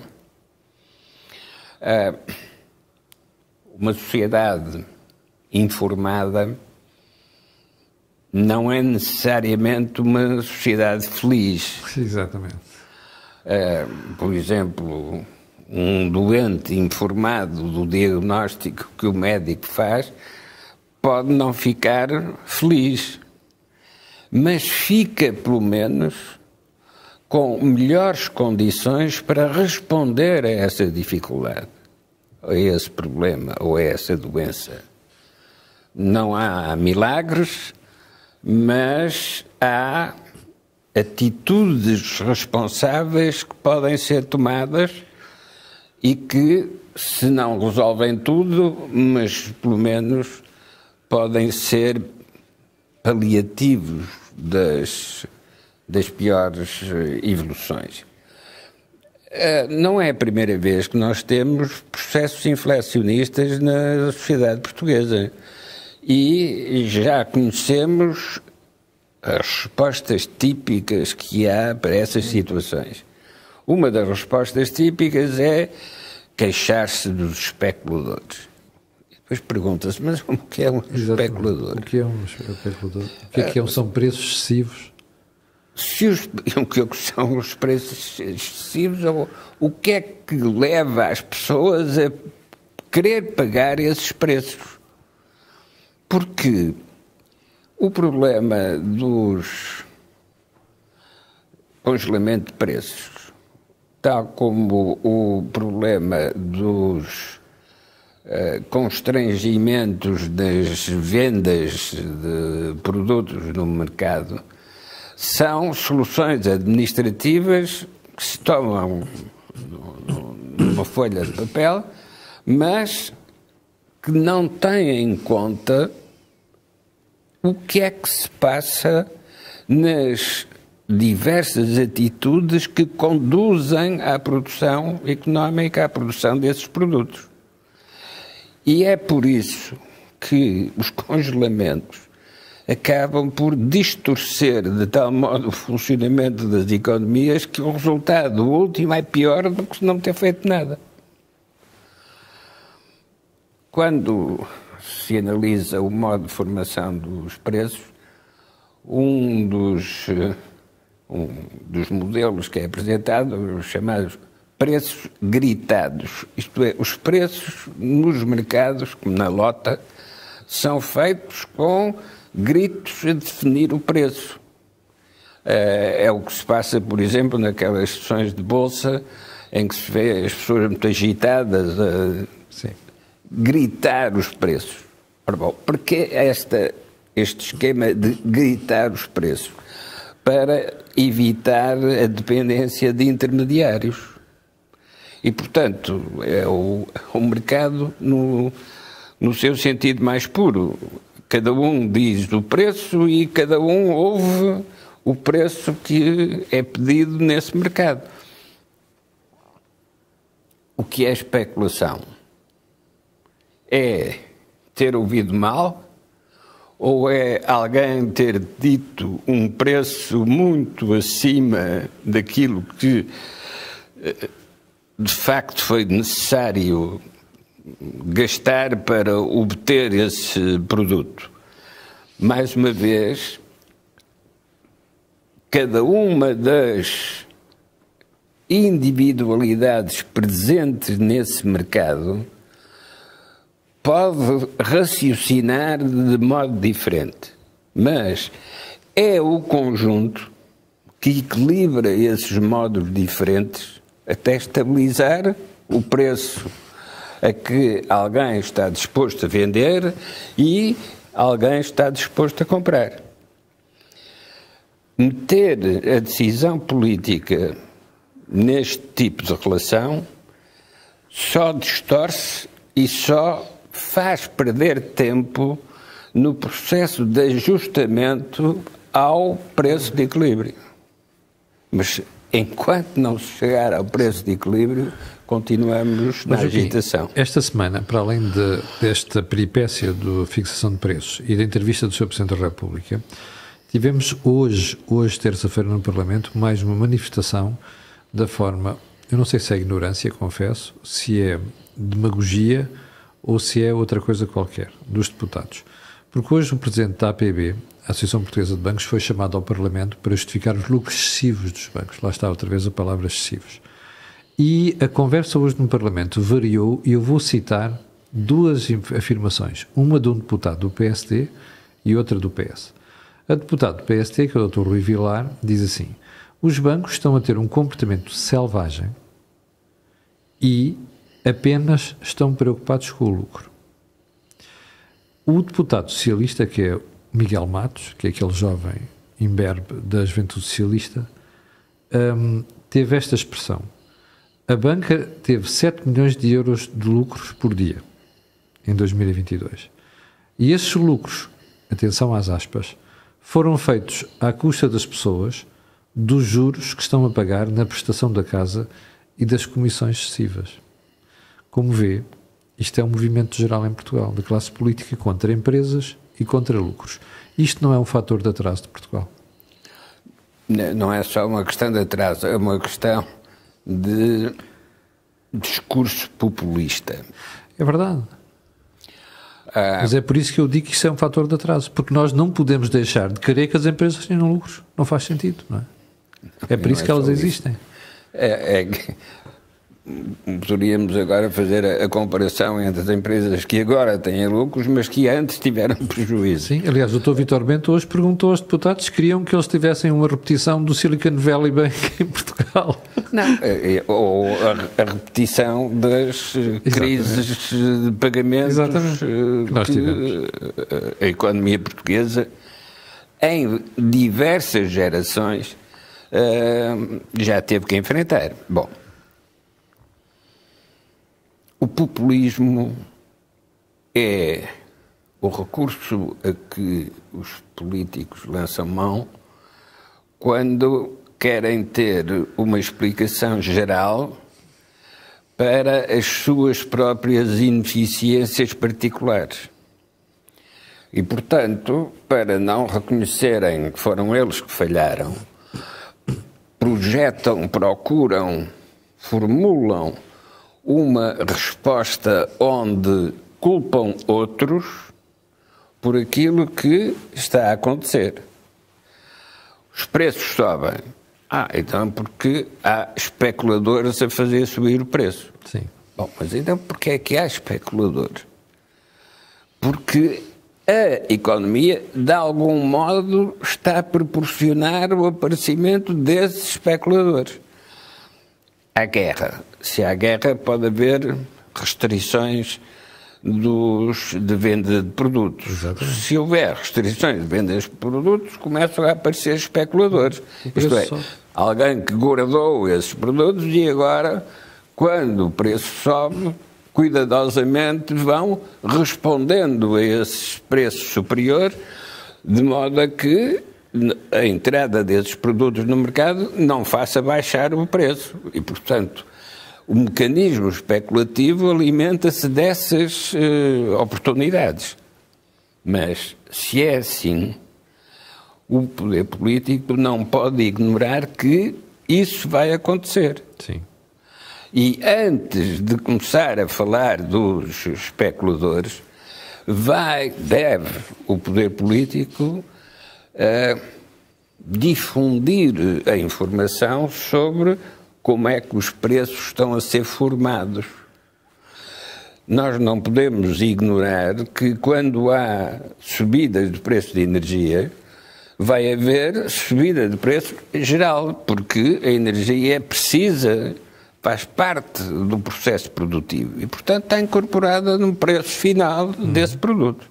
Uma sociedade informada não é necessariamente uma sociedade feliz. Exatamente. Uh, por exemplo, um doente informado do diagnóstico que o médico faz pode não ficar feliz, mas fica, pelo menos, com melhores condições para responder a essa dificuldade, a esse problema ou a essa doença. Não há milagres, mas há atitudes responsáveis que podem ser tomadas e que, se não resolvem tudo, mas pelo menos podem ser paliativos das, das piores evoluções. Não é a primeira vez que nós temos processos inflacionistas na sociedade portuguesa. E já conhecemos as respostas típicas que há para essas situações. Uma das respostas típicas é queixar-se dos especuladores. Depois pergunta-se, mas o que é um Exatamente. especulador? O que é um especulador? O que é que é, são preços excessivos? Se os, o que são os preços excessivos, ou o que é que leva as pessoas a querer pagar esses preços? Porque o problema dos congelamento de preços, tal como o problema dos uh, constrangimentos das vendas de produtos no mercado, são soluções administrativas que se tomam numa folha de papel, mas que não têm em conta o que é que se passa nas diversas atitudes que conduzem à produção económica, à produção desses produtos. E é por isso que os congelamentos acabam por distorcer de tal modo o funcionamento das economias que o resultado último é pior do que se não ter feito nada. Quando se analisa o modo de formação dos preços, um dos, um dos modelos que é apresentado, os chamados preços gritados, isto é, os preços nos mercados, como na lota, são feitos com gritos a definir o preço. É o que se passa, por exemplo, naquelas sessões de bolsa em que se vê as pessoas muito agitadas a Sim. gritar os preços. Ora, bom, porque esta, este esquema de gritar os preços? Para evitar a dependência de intermediários. E, portanto, é o, o mercado no, no seu sentido mais puro. Cada um diz o preço e cada um ouve o preço que é pedido nesse mercado. O que é especulação? É ter ouvido mal ou é alguém ter dito um preço muito acima daquilo que de facto foi necessário gastar para obter esse produto? Mais uma vez, cada uma das individualidades presentes nesse mercado pode raciocinar de modo diferente, mas é o conjunto que equilibra esses modos diferentes até estabilizar o preço a que alguém está disposto a vender e alguém está disposto a comprar. Meter a decisão política neste tipo de relação só distorce e só faz perder tempo no processo de ajustamento ao preço de equilíbrio. Mas enquanto não se chegar ao preço de equilíbrio, continuamos na agitação. Esta semana, para além de, desta peripécia da fixação de preços e da entrevista do senhor Presidente da República, tivemos hoje, hoje terça-feira no Parlamento, mais uma manifestação da forma, eu não sei se é ignorância, confesso, se é demagogia ou se é outra coisa qualquer, dos deputados. Porque hoje o Presidente da A P B, a Associação Portuguesa de Bancos, foi chamado ao Parlamento para justificar os lucros excessivos dos bancos. Lá está outra vez a palavra excessivos. E a conversa hoje no Parlamento variou, e eu vou citar duas afirmações. Uma de um deputado do P S D e outra do P S. A deputada do P S D, que é o doutor Rui Vilar, diz assim: os bancos estão a ter um comportamento selvagem e apenas estão preocupados com o lucro. O deputado socialista, que é Miguel Matos, que é aquele jovem imberbe da Juventude Socialista, um, teve esta expressão: a banca teve sete milhões de euros de lucros por dia em dois mil e vinte e dois. E esses lucros, atenção às aspas, foram feitos à custa das pessoas, dos juros que estão a pagar na prestação da casa e das comissões excessivas. Como vê, isto é um movimento geral em Portugal, da classe política contra empresas e contra lucros. Isto não é um fator de atraso de Portugal? Não é só uma questão de atraso, é uma questão de discurso populista. É verdade. Ah, Mas é por isso que eu digo que isso é um fator de atraso, porque nós não podemos deixar de querer que as empresas tenham lucros. Não faz sentido, não é? É por Não isso é que elas só isso. existem. É, é que poderíamos agora fazer a, a comparação entre as empresas que agora têm lucros, mas que antes tiveram prejuízo. Sim, aliás, o doutor Vítor Bento hoje perguntou aos deputados se queriam que eles tivessem uma repetição do Silicon Valley Bank em Portugal. Não. É, ou a, a repetição das Exatamente. crises de pagamentos Exatamente. que, que nós tivemos. A economia portuguesa, em diversas gerações, já teve que enfrentar. Bom, o populismo é o recurso a que os políticos lançam mão quando querem ter uma explicação geral para as suas próprias ineficiências particulares. E, portanto, para não reconhecerem que foram eles que falharam, projetam, procuram, formulam uma resposta onde culpam outros por aquilo que está a acontecer. Os preços sobem. Ah, então porque há especuladores a fazer subir o preço. Sim. Bom, mas então porquê é que há especuladores? Porque a economia, de algum modo, está a proporcionar o aparecimento desses especuladores. A guerra. Se há guerra, pode haver restrições dos, de venda de produtos. Exatamente. Se houver restrições de venda de produtos, começam a aparecer especuladores. Isto é, alguém que guardou esses produtos e agora, quando o preço sobe, cuidadosamente vão respondendo a esses preços superiores, de modo a que a entrada desses produtos no mercado não faça baixar o preço. E, portanto, o mecanismo especulativo alimenta-se dessas uh, oportunidades. Mas, se é assim, o poder político não pode ignorar que isso vai acontecer. Sim. E antes de começar a falar dos especuladores, vai, deve o poder político uh, difundir a informação sobre como é que os preços estão a ser formados. Nós não podemos ignorar que quando há subidas de preço de energia, vai haver subida de preço geral, porque a energia é precisa, faz parte do processo produtivo e, portanto, está incorporada no preço final desse produto.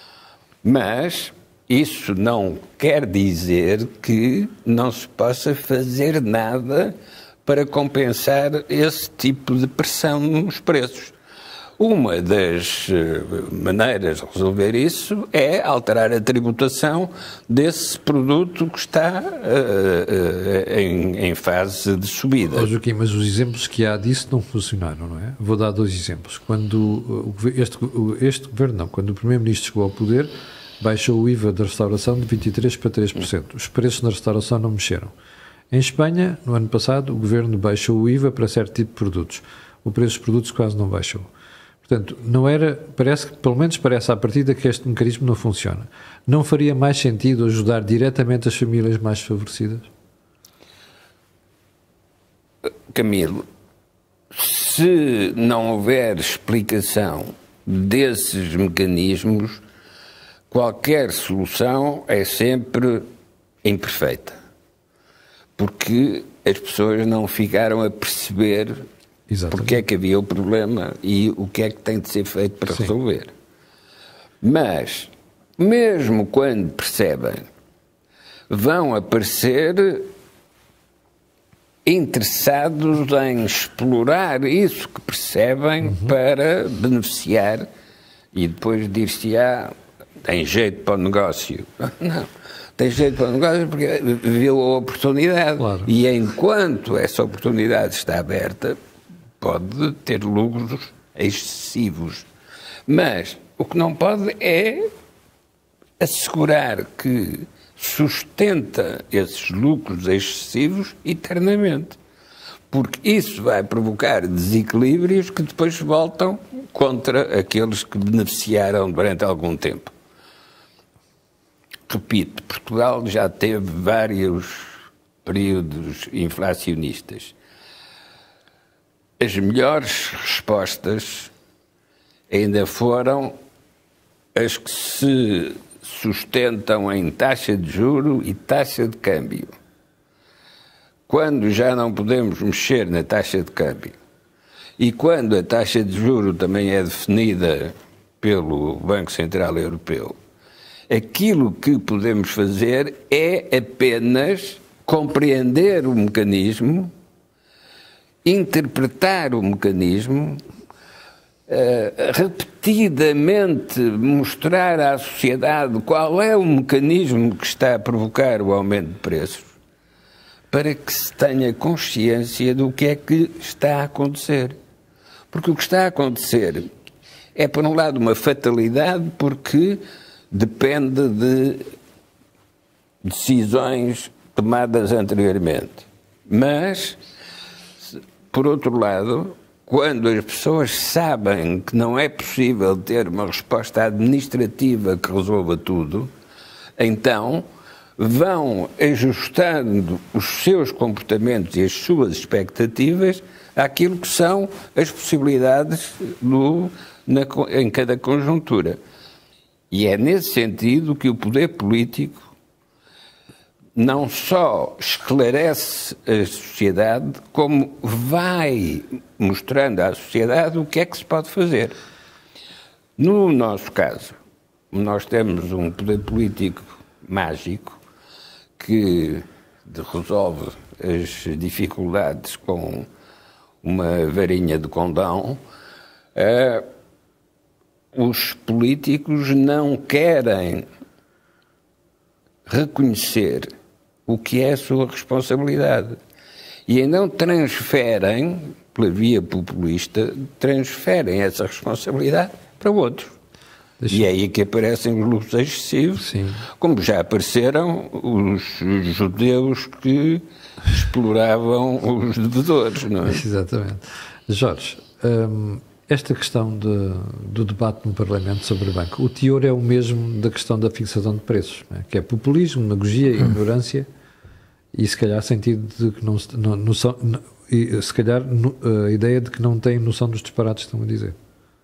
Mas isso não quer dizer que não se possa fazer nada para compensar esse tipo de pressão nos preços. Uma das maneiras de resolver isso é alterar a tributação desse produto que está uh, uh, em, em fase de subida. Oh, Joaquim, mas os exemplos que há disso não funcionaram, não é? Vou dar dois exemplos. Quando o, este, este governo, não, quando o primeiro-ministro chegou ao poder, baixou o I V A da restauração de vinte e três por cento para três por cento. Os preços na restauração não mexeram. Em Espanha, no ano passado, o governo baixou o I V A para certo tipo de produtos. O preço dos produtos quase não baixou. Portanto, não era, parece que, pelo menos parece à partida, que este mecanismo não funciona. Não faria mais sentido ajudar diretamente as famílias mais desfavorecidas? Camilo, se não houver explicação desses mecanismos, qualquer solução é sempre imperfeita. Porque as pessoas não ficaram a perceber Exatamente. Porque é que havia o problema e o que é que tem de ser feito para Sim. resolver. Mas, mesmo quando percebem, vão aparecer interessados em explorar isso que percebem uhum. para beneficiar e depois dir-se-á, tem jeito para o negócio. Não, tem jeito para o negócio porque viu a oportunidade. Claro. E enquanto essa oportunidade está aberta, pode ter lucros excessivos. Mas o que não pode é assegurar que sustenta esses lucros excessivos eternamente. Porque isso vai provocar desequilíbrios que depois voltam contra aqueles que beneficiaram durante algum tempo. Repito, Portugal já teve vários períodos inflacionistas. As melhores respostas ainda foram as que se sustentam em taxa de juro e taxa de câmbio. Quando já não podemos mexer na taxa de câmbio e quando a taxa de juro também é definida pelo Banco Central Europeu, aquilo que podemos fazer é apenas compreender o mecanismo, interpretar o mecanismo, uh, repetidamente mostrar à sociedade qual é o mecanismo que está a provocar o aumento de preços, para que se tenha consciência do que é que está a acontecer. Porque o que está a acontecer é, por um lado, uma fatalidade, porque depende de decisões tomadas anteriormente. Mas, por outro lado, quando as pessoas sabem que não é possível ter uma resposta administrativa que resolva tudo, então vão ajustando os seus comportamentos e as suas expectativas àquilo que são as possibilidades do, na, em cada conjuntura. E é nesse sentido que o poder político não só esclarece a sociedade, como vai mostrando à sociedade o que é que se pode fazer. No nosso caso, nós temos um poder político mágico que resolve as dificuldades com uma varinha de condão. Uh, os políticos não querem reconhecer o que é a sua responsabilidade e então transferem, pela via populista, transferem essa responsabilidade para outros. Deixa... E é aí que aparecem os lucros excessivos, Sim. como já apareceram os judeus que exploravam os devedores, não é? Exatamente. Jorge, hum, esta questão de, do debate no Parlamento sobre o banco, o teor é o mesmo da questão da fixação de preços, não é? Que é populismo, demagogia, ignorância e se calhar sentido de que não, não noção, não, e se calhar no, a ideia de que não têm noção dos disparates que estão a dizer.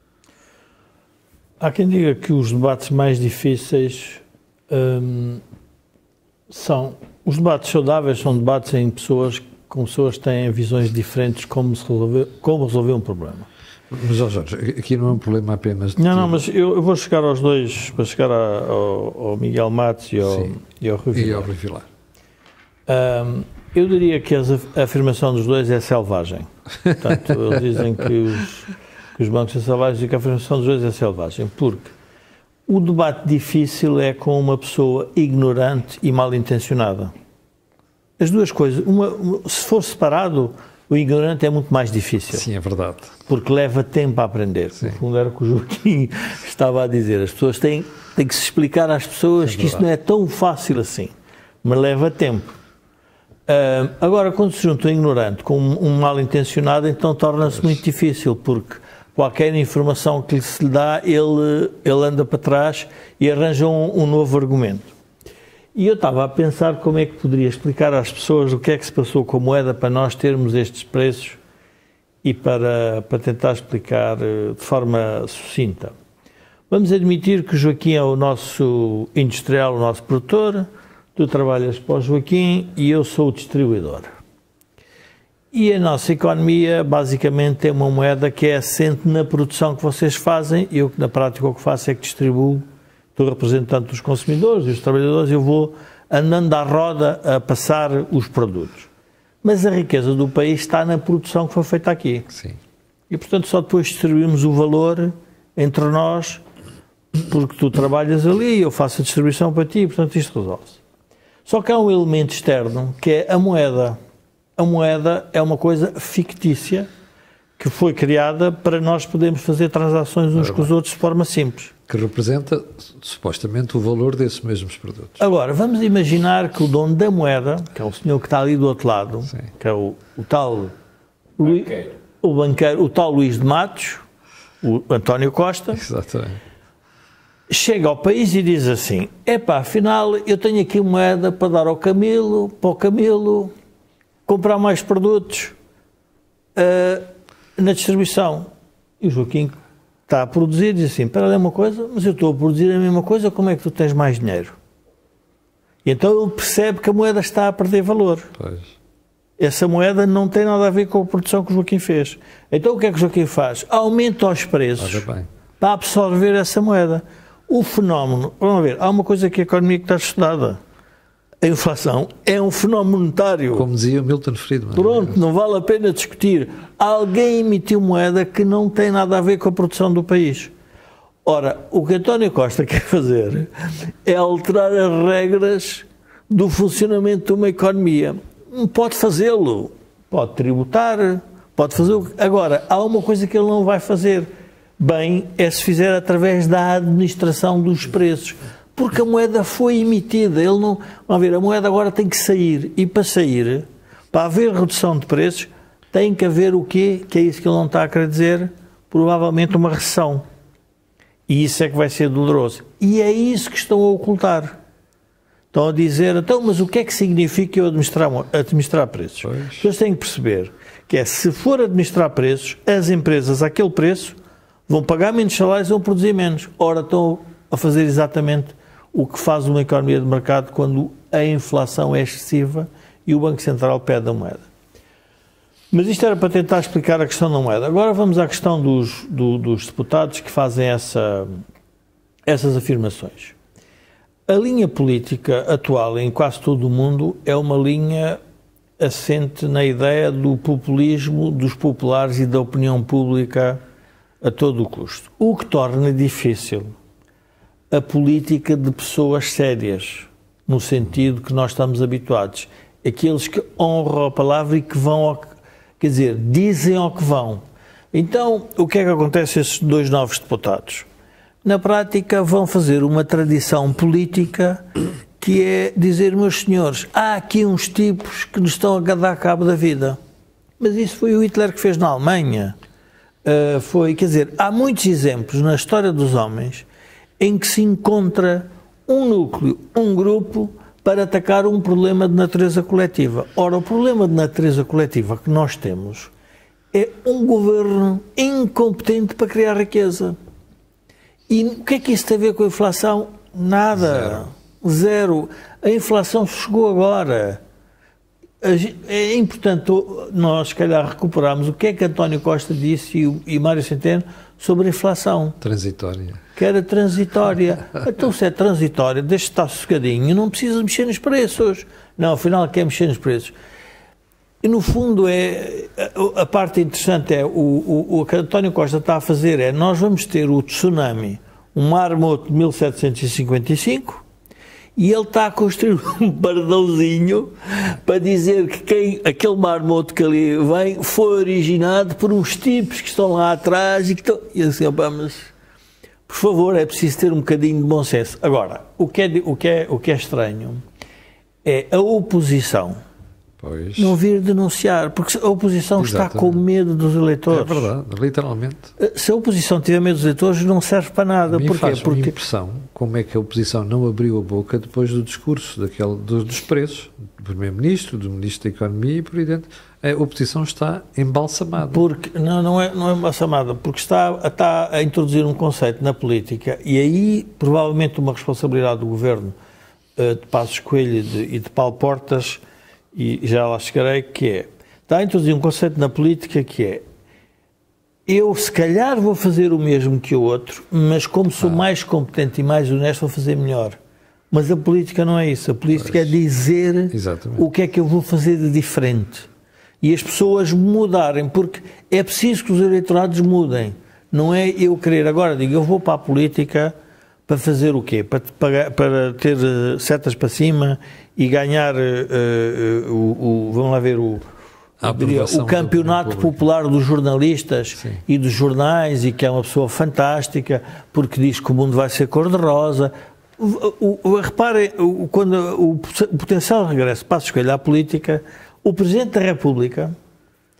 Há quem diga que os debates mais difíceis hum, são... Os debates saudáveis são debates em pessoas, com pessoas que têm visões diferentes como, se resolver, como resolver um problema. Mas, Jorge, aqui não é um problema apenas de... Não, não, mas eu, eu vou chegar aos dois, para chegar a, ao, ao Miguel Matos e ao, e ao Rui Vilar. E ao Rui Vilar. Um, eu diria que a afirmação dos dois é selvagem. Portanto, eles dizem que os... que os bancos são selvagens e que a afirmação dos dois é selvagem, porque o debate difícil é com uma pessoa ignorante e mal intencionada. As duas coisas, uma, uma, se for separado, o ignorante é muito mais difícil. Sim, é verdade. Porque leva tempo a aprender. Sim. No fundo era o que o Joaquim estava a dizer. As pessoas têm, têm que se explicar às pessoas é que isto não é tão fácil assim, mas leva tempo. Uh, agora, quando se junta um ignorante com um, um mal intencionado, então torna-se muito difícil, porque qualquer informação que se lhe dá, ele, ele anda para trás e arranja um, um novo argumento. E eu estava a pensar como é que poderia explicar às pessoas o que é que se passou com a moeda para nós termos estes preços e para, para tentar explicar de forma sucinta. Vamos admitir que o Joaquim é o nosso industrial, o nosso produtor, tu trabalhas para o Joaquim e eu sou o distribuidor. E a nossa economia, basicamente, é uma moeda que é assente na produção que vocês fazem. Eu, na prática, o que faço é que distribuo, estou representante dos consumidores e dos trabalhadores, eu vou andando à roda a passar os produtos. Mas a riqueza do país está na produção que foi feita aqui. Sim. E, portanto, só depois distribuímos o valor entre nós, porque tu trabalhas ali e eu faço a distribuição para ti, e, portanto, isto resolve-se. Só que há um elemento externo, que é a moeda. A moeda é uma coisa fictícia que foi criada para nós podermos fazer transações uns com os outros de forma simples. Que representa, supostamente, o valor desses mesmos produtos. Agora, vamos imaginar que o dono da moeda, que é o senhor que está ali do outro lado, Sim. que é o, o tal... Banqueiro. O banqueiro, o tal Luís de Matos, o António Costa, Exatamente. chega ao país e diz assim, epá, afinal eu tenho aqui moeda para dar ao Camilo, para o Camilo comprar mais produtos uh, na distribuição. E o Joaquim está a produzir e diz assim, espera aí uma coisa, mas eu estou a produzir a mesma coisa, como é que tu tens mais dinheiro? E então ele percebe que a moeda está a perder valor. Pois. Essa moeda não tem nada a ver com a produção que o Joaquim fez. Então o que é que o Joaquim faz? Aumenta os preços para absorver essa moeda. O fenómeno, vamos ver, há uma coisa que a economia que está estudada. A inflação é um fenómeno monetário. Como dizia Milton Friedman. Pronto, não vale a pena discutir. Alguém emitiu moeda que não tem nada a ver com a produção do país. Ora, o que António Costa quer fazer é alterar as regras do funcionamento de uma economia. Pode fazê-lo, pode tributar, pode fazer. Agora, há uma coisa que ele não vai fazer bem, é se fizer através da administração dos preços. Porque a moeda foi emitida. Ele não, vamos ver, a moeda agora tem que sair. E para sair, para haver redução de preços, tem que haver o quê? Que é isso que ele não está a querer dizer? Provavelmente uma recessão. E isso é que vai ser doloroso. E é isso que estão a ocultar. Estão a dizer, então, mas o que é que significa eu administrar, administrar preços? Pois. As pessoas têm que perceber que é, se for administrar preços, as empresas àquele preço vão pagar menos salários e vão produzir menos. Ora, estão a fazer exatamente o que faz uma economia de mercado quando a inflação é excessiva e o Banco Central pede a moeda. Mas isto era para tentar explicar a questão da moeda. Agora vamos à questão dos, do, dos deputados que fazem essa, essas afirmações. A linha política atual em quase todo o mundo é uma linha assente na ideia do populismo, dos populares e da opinião pública a todo o custo. O que torna difícil a política de pessoas sérias, no sentido que nós estamos habituados. Aqueles que honram a palavra e que vão, ao, quer dizer, dizem ao que vão. Então, o que é que acontece a esses dois novos deputados? Na prática, vão fazer uma tradição política que é dizer, meus senhores, há aqui uns tipos que nos estão a dar cabo da vida. Mas isso foi o Hitler que fez na Alemanha. Uh, foi, quer dizer, há muitos exemplos na história dos homens em que se encontra um núcleo, um grupo, para atacar um problema de natureza coletiva. Ora, o problema de natureza coletiva que nós temos é um governo incompetente para criar riqueza. E o que é que isso tem a ver com a inflação? Nada. Zero. Zero. A inflação chegou agora. É importante nós, se calhar, recuperarmos o que é que António Costa disse e, e Mário Centeno sobre a inflação. Transitória. Que era transitória. Então, se é transitória, deixa de estar sossegadinho, não precisa mexer nos preços. Não, afinal, quer mexer nos preços. E, no fundo, é, a, a parte interessante é, o, o, o que António Costa está a fazer é, nós vamos ter o tsunami, um maremoto de mil setecentos e cinquenta e cinco, e ele está a construir um pardãozinho para dizer que quem, aquele maremoto que ali vem foi originado por uns tipos que estão lá atrás e que estão... E assim, opa, mas, por favor, é preciso ter um bocadinho de bom senso. Agora, o que é, o que é, o que é estranho é a oposição pois. não vir denunciar, porque a oposição Exatamente. Está com medo dos eleitores. É verdade, literalmente. Se a oposição tiver medo dos eleitores, não serve para nada. Porquê? Faz Porque impressão como é que a oposição não abriu a boca depois do discurso daquele, dos, dos preços, do Primeiro-Ministro, do Ministro da Economia e por aí dentro. A oposição está embalsamada. Porque, não, não é, não é embalsamada, porque está, está a introduzir um conceito na política e aí, provavelmente, uma responsabilidade do Governo uh, de Passos Coelho e de, e de Paulo Portas, e já lá chegarei, que é, está a introduzir um conceito na política que é, eu se calhar vou fazer o mesmo que o outro, mas como sou ah. mais competente e mais honesto, vou fazer melhor. Mas a política não é isso. A política pois. É dizer Exatamente. O que é que eu vou fazer de diferente. E as pessoas mudarem, porque é preciso que os eleitorados mudem. Não é eu querer agora, digo, eu vou para a política para fazer o quê? Para, para, para ter uh, setas para cima e ganhar, uh, uh, o, o, vamos lá ver, o, diria, o campeonato do popular dos jornalistas Sim. E dos jornais, e que é uma pessoa fantástica, porque diz que o mundo vai ser cor-de-rosa. O, o, reparem, o, quando o, o potencial regresso Passos Coelho à política, o Presidente da República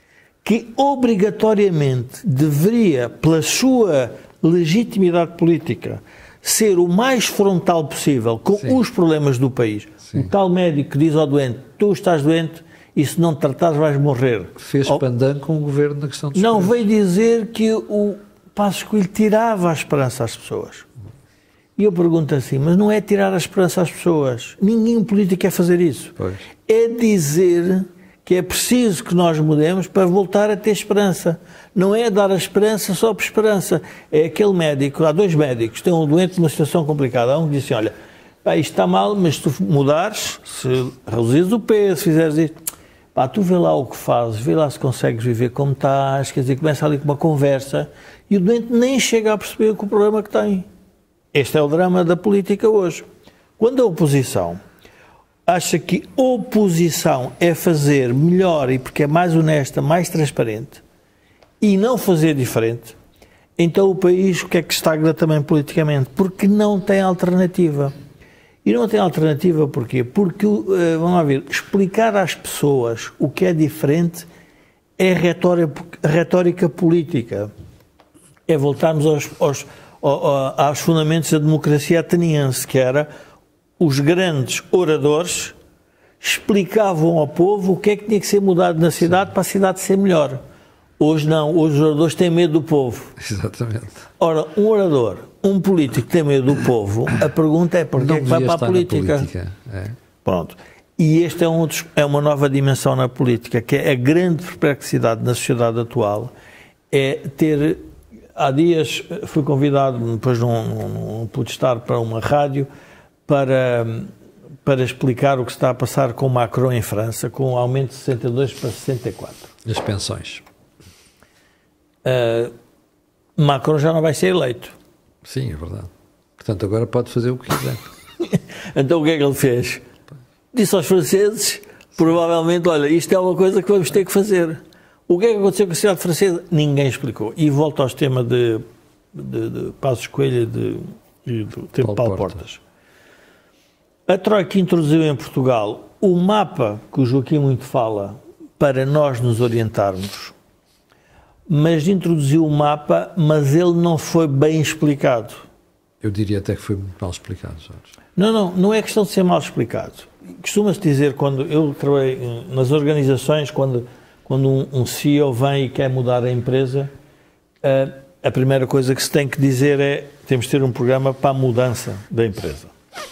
que obrigatoriamente deveria, pela sua legitimidade política, ser o mais frontal possível com Sim. os problemas do país. Sim. O tal médico que diz ao doente, tu estás doente e se não te tratares vais morrer. Fez oh, pandan com o governo na questão dos Não veio dizer que o Passos Coelho tirava a esperança às pessoas. E eu pergunto assim, mas não é tirar a esperança às pessoas. Ninguém político quer fazer isso. Pois. É dizer que é preciso que nós mudemos para voltar a ter esperança. Não é dar a esperança só por esperança. É aquele médico, há dois médicos, tem um doente numa situação complicada. Há um que diz assim, olha, pá, isto está mal, mas se tu mudares, se reduzires o peso, se fizeres isto, pá, tu vê lá o que fazes, vê lá se consegues viver como estás, quer dizer, começa ali com uma conversa e o doente nem chega a perceber o problema que tem. Este é o drama da política hoje. Quando a oposição acha que oposição é fazer melhor e porque é mais honesta, mais transparente, e não fazer diferente, então o país o que é que estagna também politicamente? Porque não tem alternativa. E não tem alternativa porquê? Porque, vamos lá ver, explicar às pessoas o que é diferente é retórica, retórica política. É voltarmos aos, aos, aos fundamentos da democracia ateniense, que era os grandes oradores explicavam ao povo o que é que tinha que ser mudado na cidade Sim. para a cidade ser melhor. Hoje não, hoje os oradores têm medo do povo. Exatamente. Ora, um orador, um político que tem medo do povo, a pergunta é porquê é que vai para a política? política. É. Pronto. E esta é, um, é uma nova dimensão na política, que é a grande perplexidade na sociedade atual, é ter... Há dias fui convidado, depois não, não, não pude estar, para uma rádio, para, para explicar o que está a passar com Macron em França, com um aumento de sessenta e dois para sessenta e quatro. As pensões. Uh, Macron já não vai ser eleito. Sim, é verdade. Portanto, agora pode fazer o que quiser. Então o que é que ele fez? Disse aos franceses, provavelmente, olha, isto é uma coisa que vamos ter que fazer. O que é que aconteceu com a sociedade francesa? Ninguém explicou. E volto aos temas de, de, de Passos Coelho de, e do tempo Paulo, Paulo Portas. Portas. A Troika introduziu em Portugal o mapa que o Joaquim muito fala para nós nos orientarmos, mas introduziu o mapa, mas ele não foi bem explicado. Eu diria até que foi muito mal explicado, Jorge. Não, não, não é questão de ser mal explicado. Costuma-se dizer, quando eu trabalhei nas organizações, quando... Quando um, um C E O vem e quer mudar a empresa, uh, a primeira coisa que se tem que dizer é temos de ter um programa para a mudança da empresa.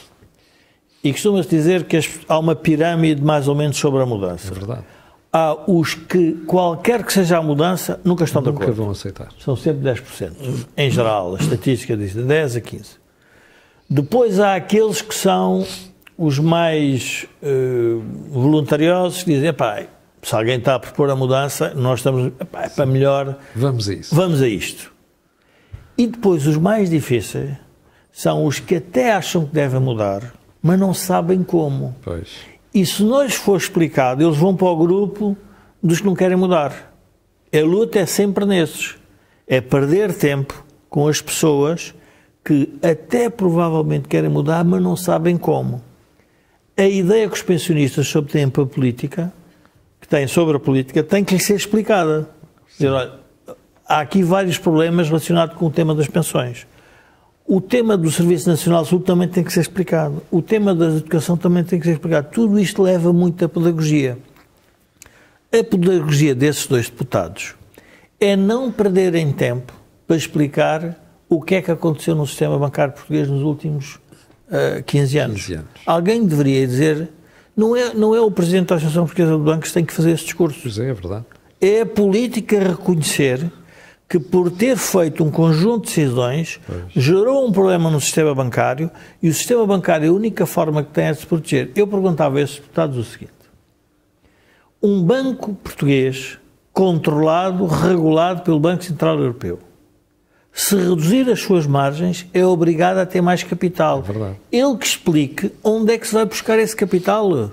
E costuma-se dizer que as, há uma pirâmide mais ou menos sobre a mudança. É verdade. Há os que, qualquer que seja a mudança, nunca estão nunca de acordo. Nunca vão aceitar. São sempre dez por cento. Em geral, a estatística diz de dez a quinze. Depois há aqueles que são os mais uh, voluntariosos, que dizem, pá, se alguém está a propor a mudança, nós estamos, epá, é para melhor... Vamos a isso. Vamos a isto. E depois os mais difíceis são os que até acham que devem mudar, mas não sabem como. Pois. E se não lhes for explicado, eles vão para o grupo dos que não querem mudar. A luta é sempre nesses. É perder tempo com as pessoas que até provavelmente querem mudar, mas não sabem como. A ideia que os pensionistas sobre têm para a política... que têm sobre a política, tem que lhe ser explicada. Dizer, olha, há aqui vários problemas relacionados com o tema das pensões. O tema do Serviço Nacional de Saúde também tem que ser explicado. O tema da educação também tem que ser explicado. Tudo isto leva muita pedagogia. A pedagogia desses dois deputados é não perderem tempo para explicar o que é que aconteceu no sistema bancário português nos últimos uh, quinze anos. quinze anos. Alguém deveria dizer... Não é, não é o Presidente da Associação Portuguesa de Bancos que tem que fazer esse discurso. Pois é, é verdade. É a política reconhecer que, por ter feito um conjunto de decisões, pois. gerou um problema no sistema bancário e o sistema bancário, a única forma que tem é de se proteger. Eu perguntava a esses deputados o seguinte: um banco português controlado, regulado pelo Banco Central Europeu, se reduzir as suas margens, é obrigado a ter mais capital. É verdade. Ele que explique onde é que se vai buscar esse capital.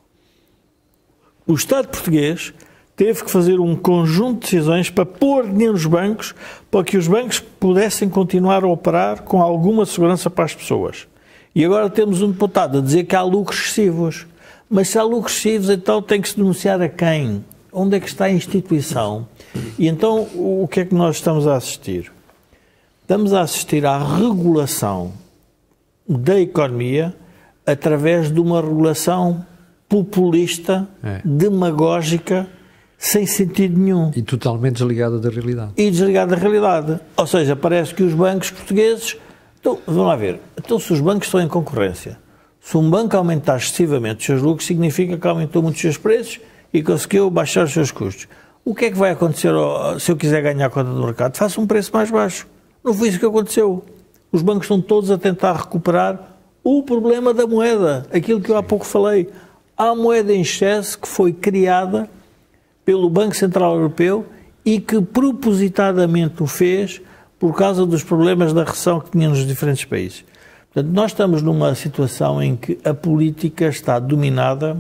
O Estado português teve que fazer um conjunto de decisões para pôr dinheiro nos bancos, para que os bancos pudessem continuar a operar com alguma segurança para as pessoas. E agora temos um deputado a dizer que há lucros excessivos. Mas se há lucros excessivos, então tem que se denunciar a quem? Onde é que está a instituição? E então, o que é que nós estamos a assistir? Estamos a assistir à regulação da economia através de uma regulação populista, é. demagógica, sem sentido nenhum. E totalmente desligada da realidade. E desligada da realidade. Ou seja, parece que os bancos portugueses... Então, vamos lá ver. Então, se os bancos estão em concorrência, se um banco aumentar excessivamente os seus lucros, significa que aumentou muito os seus preços e conseguiu baixar os seus custos. O que é que vai acontecer se eu quiser ganhar a cota do mercado? Faça um preço mais baixo. Não foi isso que aconteceu. Os bancos estão todos a tentar recuperar o problema da moeda, aquilo que eu há pouco falei. Há moeda em excesso que foi criada pelo Banco Central Europeu e que propositadamente o fez por causa dos problemas da recessão que tinha nos diferentes países. Portanto, nós estamos numa situação em que a política está dominada,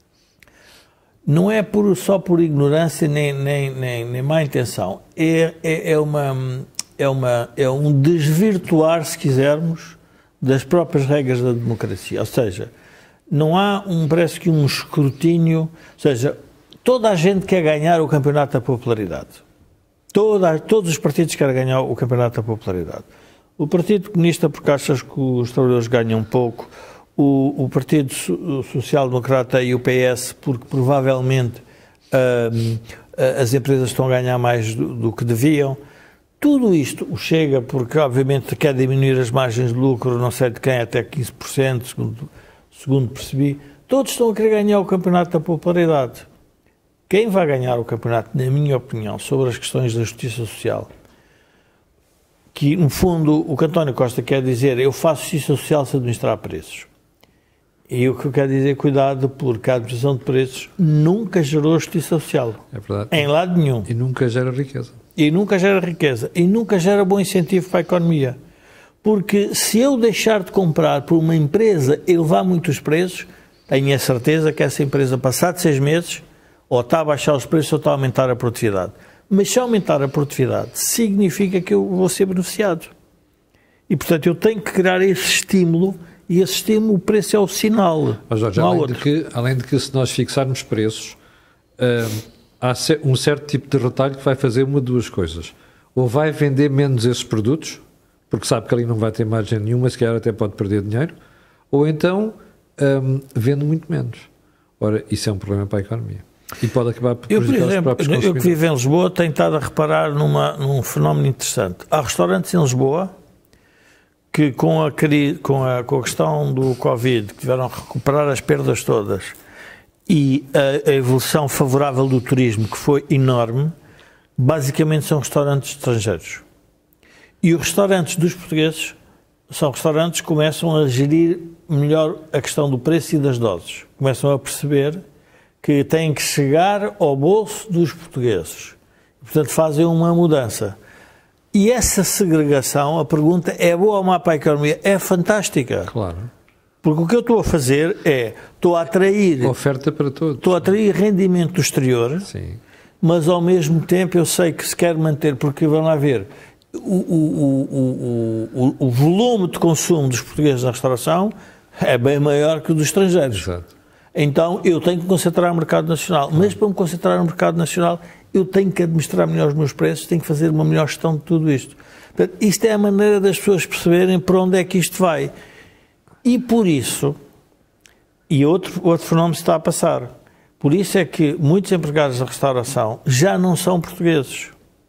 não é por, só por ignorância nem, nem, nem, nem má intenção, é, é, é, uma, é, uma, é um desvirtuar, se quisermos, das próprias regras da democracia. Ou seja, não há um, parece que um escrutínio, ou seja, toda a gente quer ganhar o campeonato da popularidade. Toda, todos os partidos querem ganhar o campeonato da popularidade. O Partido Comunista porque achas que os trabalhadores ganham pouco, o, o Partido Social Democrata e o P S porque provavelmente hum, as empresas estão a ganhar mais do, do que deviam. Tudo isto o Chega porque obviamente quer diminuir as margens de lucro, não sei de quem, até quinze por cento, segundo, segundo percebi. Todos estão a querer ganhar o campeonato da popularidade. Quem vai ganhar o campeonato, na minha opinião, sobre as questões da justiça social, que, no fundo, o que António Costa quer dizer, eu faço justiça social se administrar preços. E o que eu quero dizer é cuidado, porque a administração de preços nunca gerou justiça social. É verdade. Em lado nenhum. E nunca gera riqueza. E nunca gera riqueza. E nunca gera bom incentivo para a economia. Porque se eu deixar de comprar por uma empresa elevar muito os preços, tenho a certeza que essa empresa, passado seis meses, ou está a baixar os preços ou está a aumentar a produtividade. Mas se aumentar a produtividade, significa que eu vou ser beneficiado. E, portanto, eu tenho que criar esse estímulo, e esse estímulo, o preço é o sinal. Mas, Jorge, não há além, outro. de que, além de que, se nós fixarmos preços, hum, há um certo tipo de retalho que vai fazer uma de duas coisas. Ou vai vender menos esses produtos, porque sabe que ali não vai ter margem nenhuma, se calhar até pode perder dinheiro, ou então hum, vende muito menos. Ora, isso é um problema para a economia. E pode acabar por prejudicar os próprios consumidores. Eu que vivo em Lisboa tenho estado a reparar numa, num fenómeno interessante. Há restaurantes em Lisboa que com a, com a, com a questão do Covid, que tiveram a recuperar as perdas todas, e a, a evolução favorável do turismo, que foi enorme, basicamente são restaurantes estrangeiros. E os restaurantes dos portugueses são restaurantes que começam a gerir melhor a questão do preço e das doses. Começam a perceber que têm que chegar ao bolso dos portugueses. Portanto, fazem uma mudança. E essa segregação, a pergunta é boa ou má para a economia? É fantástica. Claro. Porque o que eu estou a fazer é, estou a atrair... Oferta para todos. Estou a atrair rendimento do exterior, sim, mas ao mesmo tempo eu sei que se quer manter, porque vão lá ver, o, o, o, o, o volume de consumo dos portugueses na restauração é bem maior que o dos estrangeiros. Exato. Então eu tenho que concentrar no mercado nacional, mas para me concentrar no mercado nacional eu tenho que administrar melhor os meus preços, tenho que fazer uma melhor gestão de tudo isto. Portanto, isto é a maneira das pessoas perceberem para onde é que isto vai. E por isso, e outro, outro fenómeno se está a passar, por isso é que muitos empregados da restauração já não são portugueses.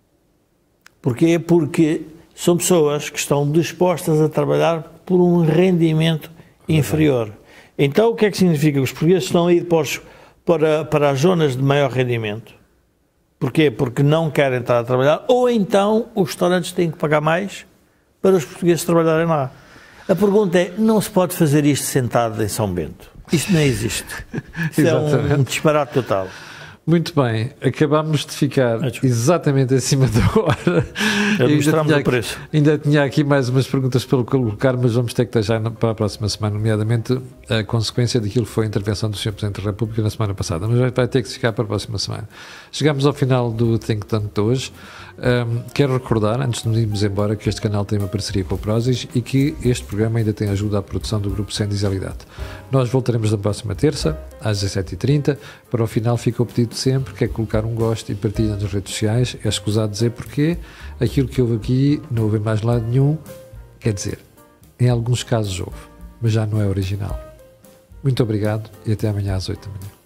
Porquê? Porque são pessoas que estão dispostas a trabalhar por um rendimento inferior. Então, o que é que significa? Os portugueses estão a ir para, os, para, para as zonas de maior rendimento. Porquê? Porque não querem estar a trabalhar, ou então os restaurantes têm que pagar mais para os portugueses trabalharem lá. A pergunta é, não se pode fazer isto sentado em São Bento. Isto não existe. Isto é um, um disparate total. Muito bem, acabámos de ficar exatamente acima da hora. Mostramos o preço. Ainda tinha aqui mais umas perguntas para colocar, mas vamos ter que deixar para a próxima semana, nomeadamente a consequência daquilo que foi a intervenção do senhor Presidente da República na semana passada, mas vai ter que ficar para a próxima semana. Chegamos ao final do Think Tank de hoje. Um, quero recordar, antes de nos irmos embora, que este canal tem uma parceria com o Prozis e que este programa ainda tem ajuda à produção do grupo Sem Dieselidade. Nós voltaremos na próxima terça, às dezassete e trinta. Para o final fica o pedido de sempre, que é colocar um gosto e partilha nas redes sociais. É escusado dizer porque aquilo que houve aqui não houve mais lado nenhum. Quer dizer, em alguns casos houve, mas já não é original. Muito obrigado e até amanhã às oito da manhã.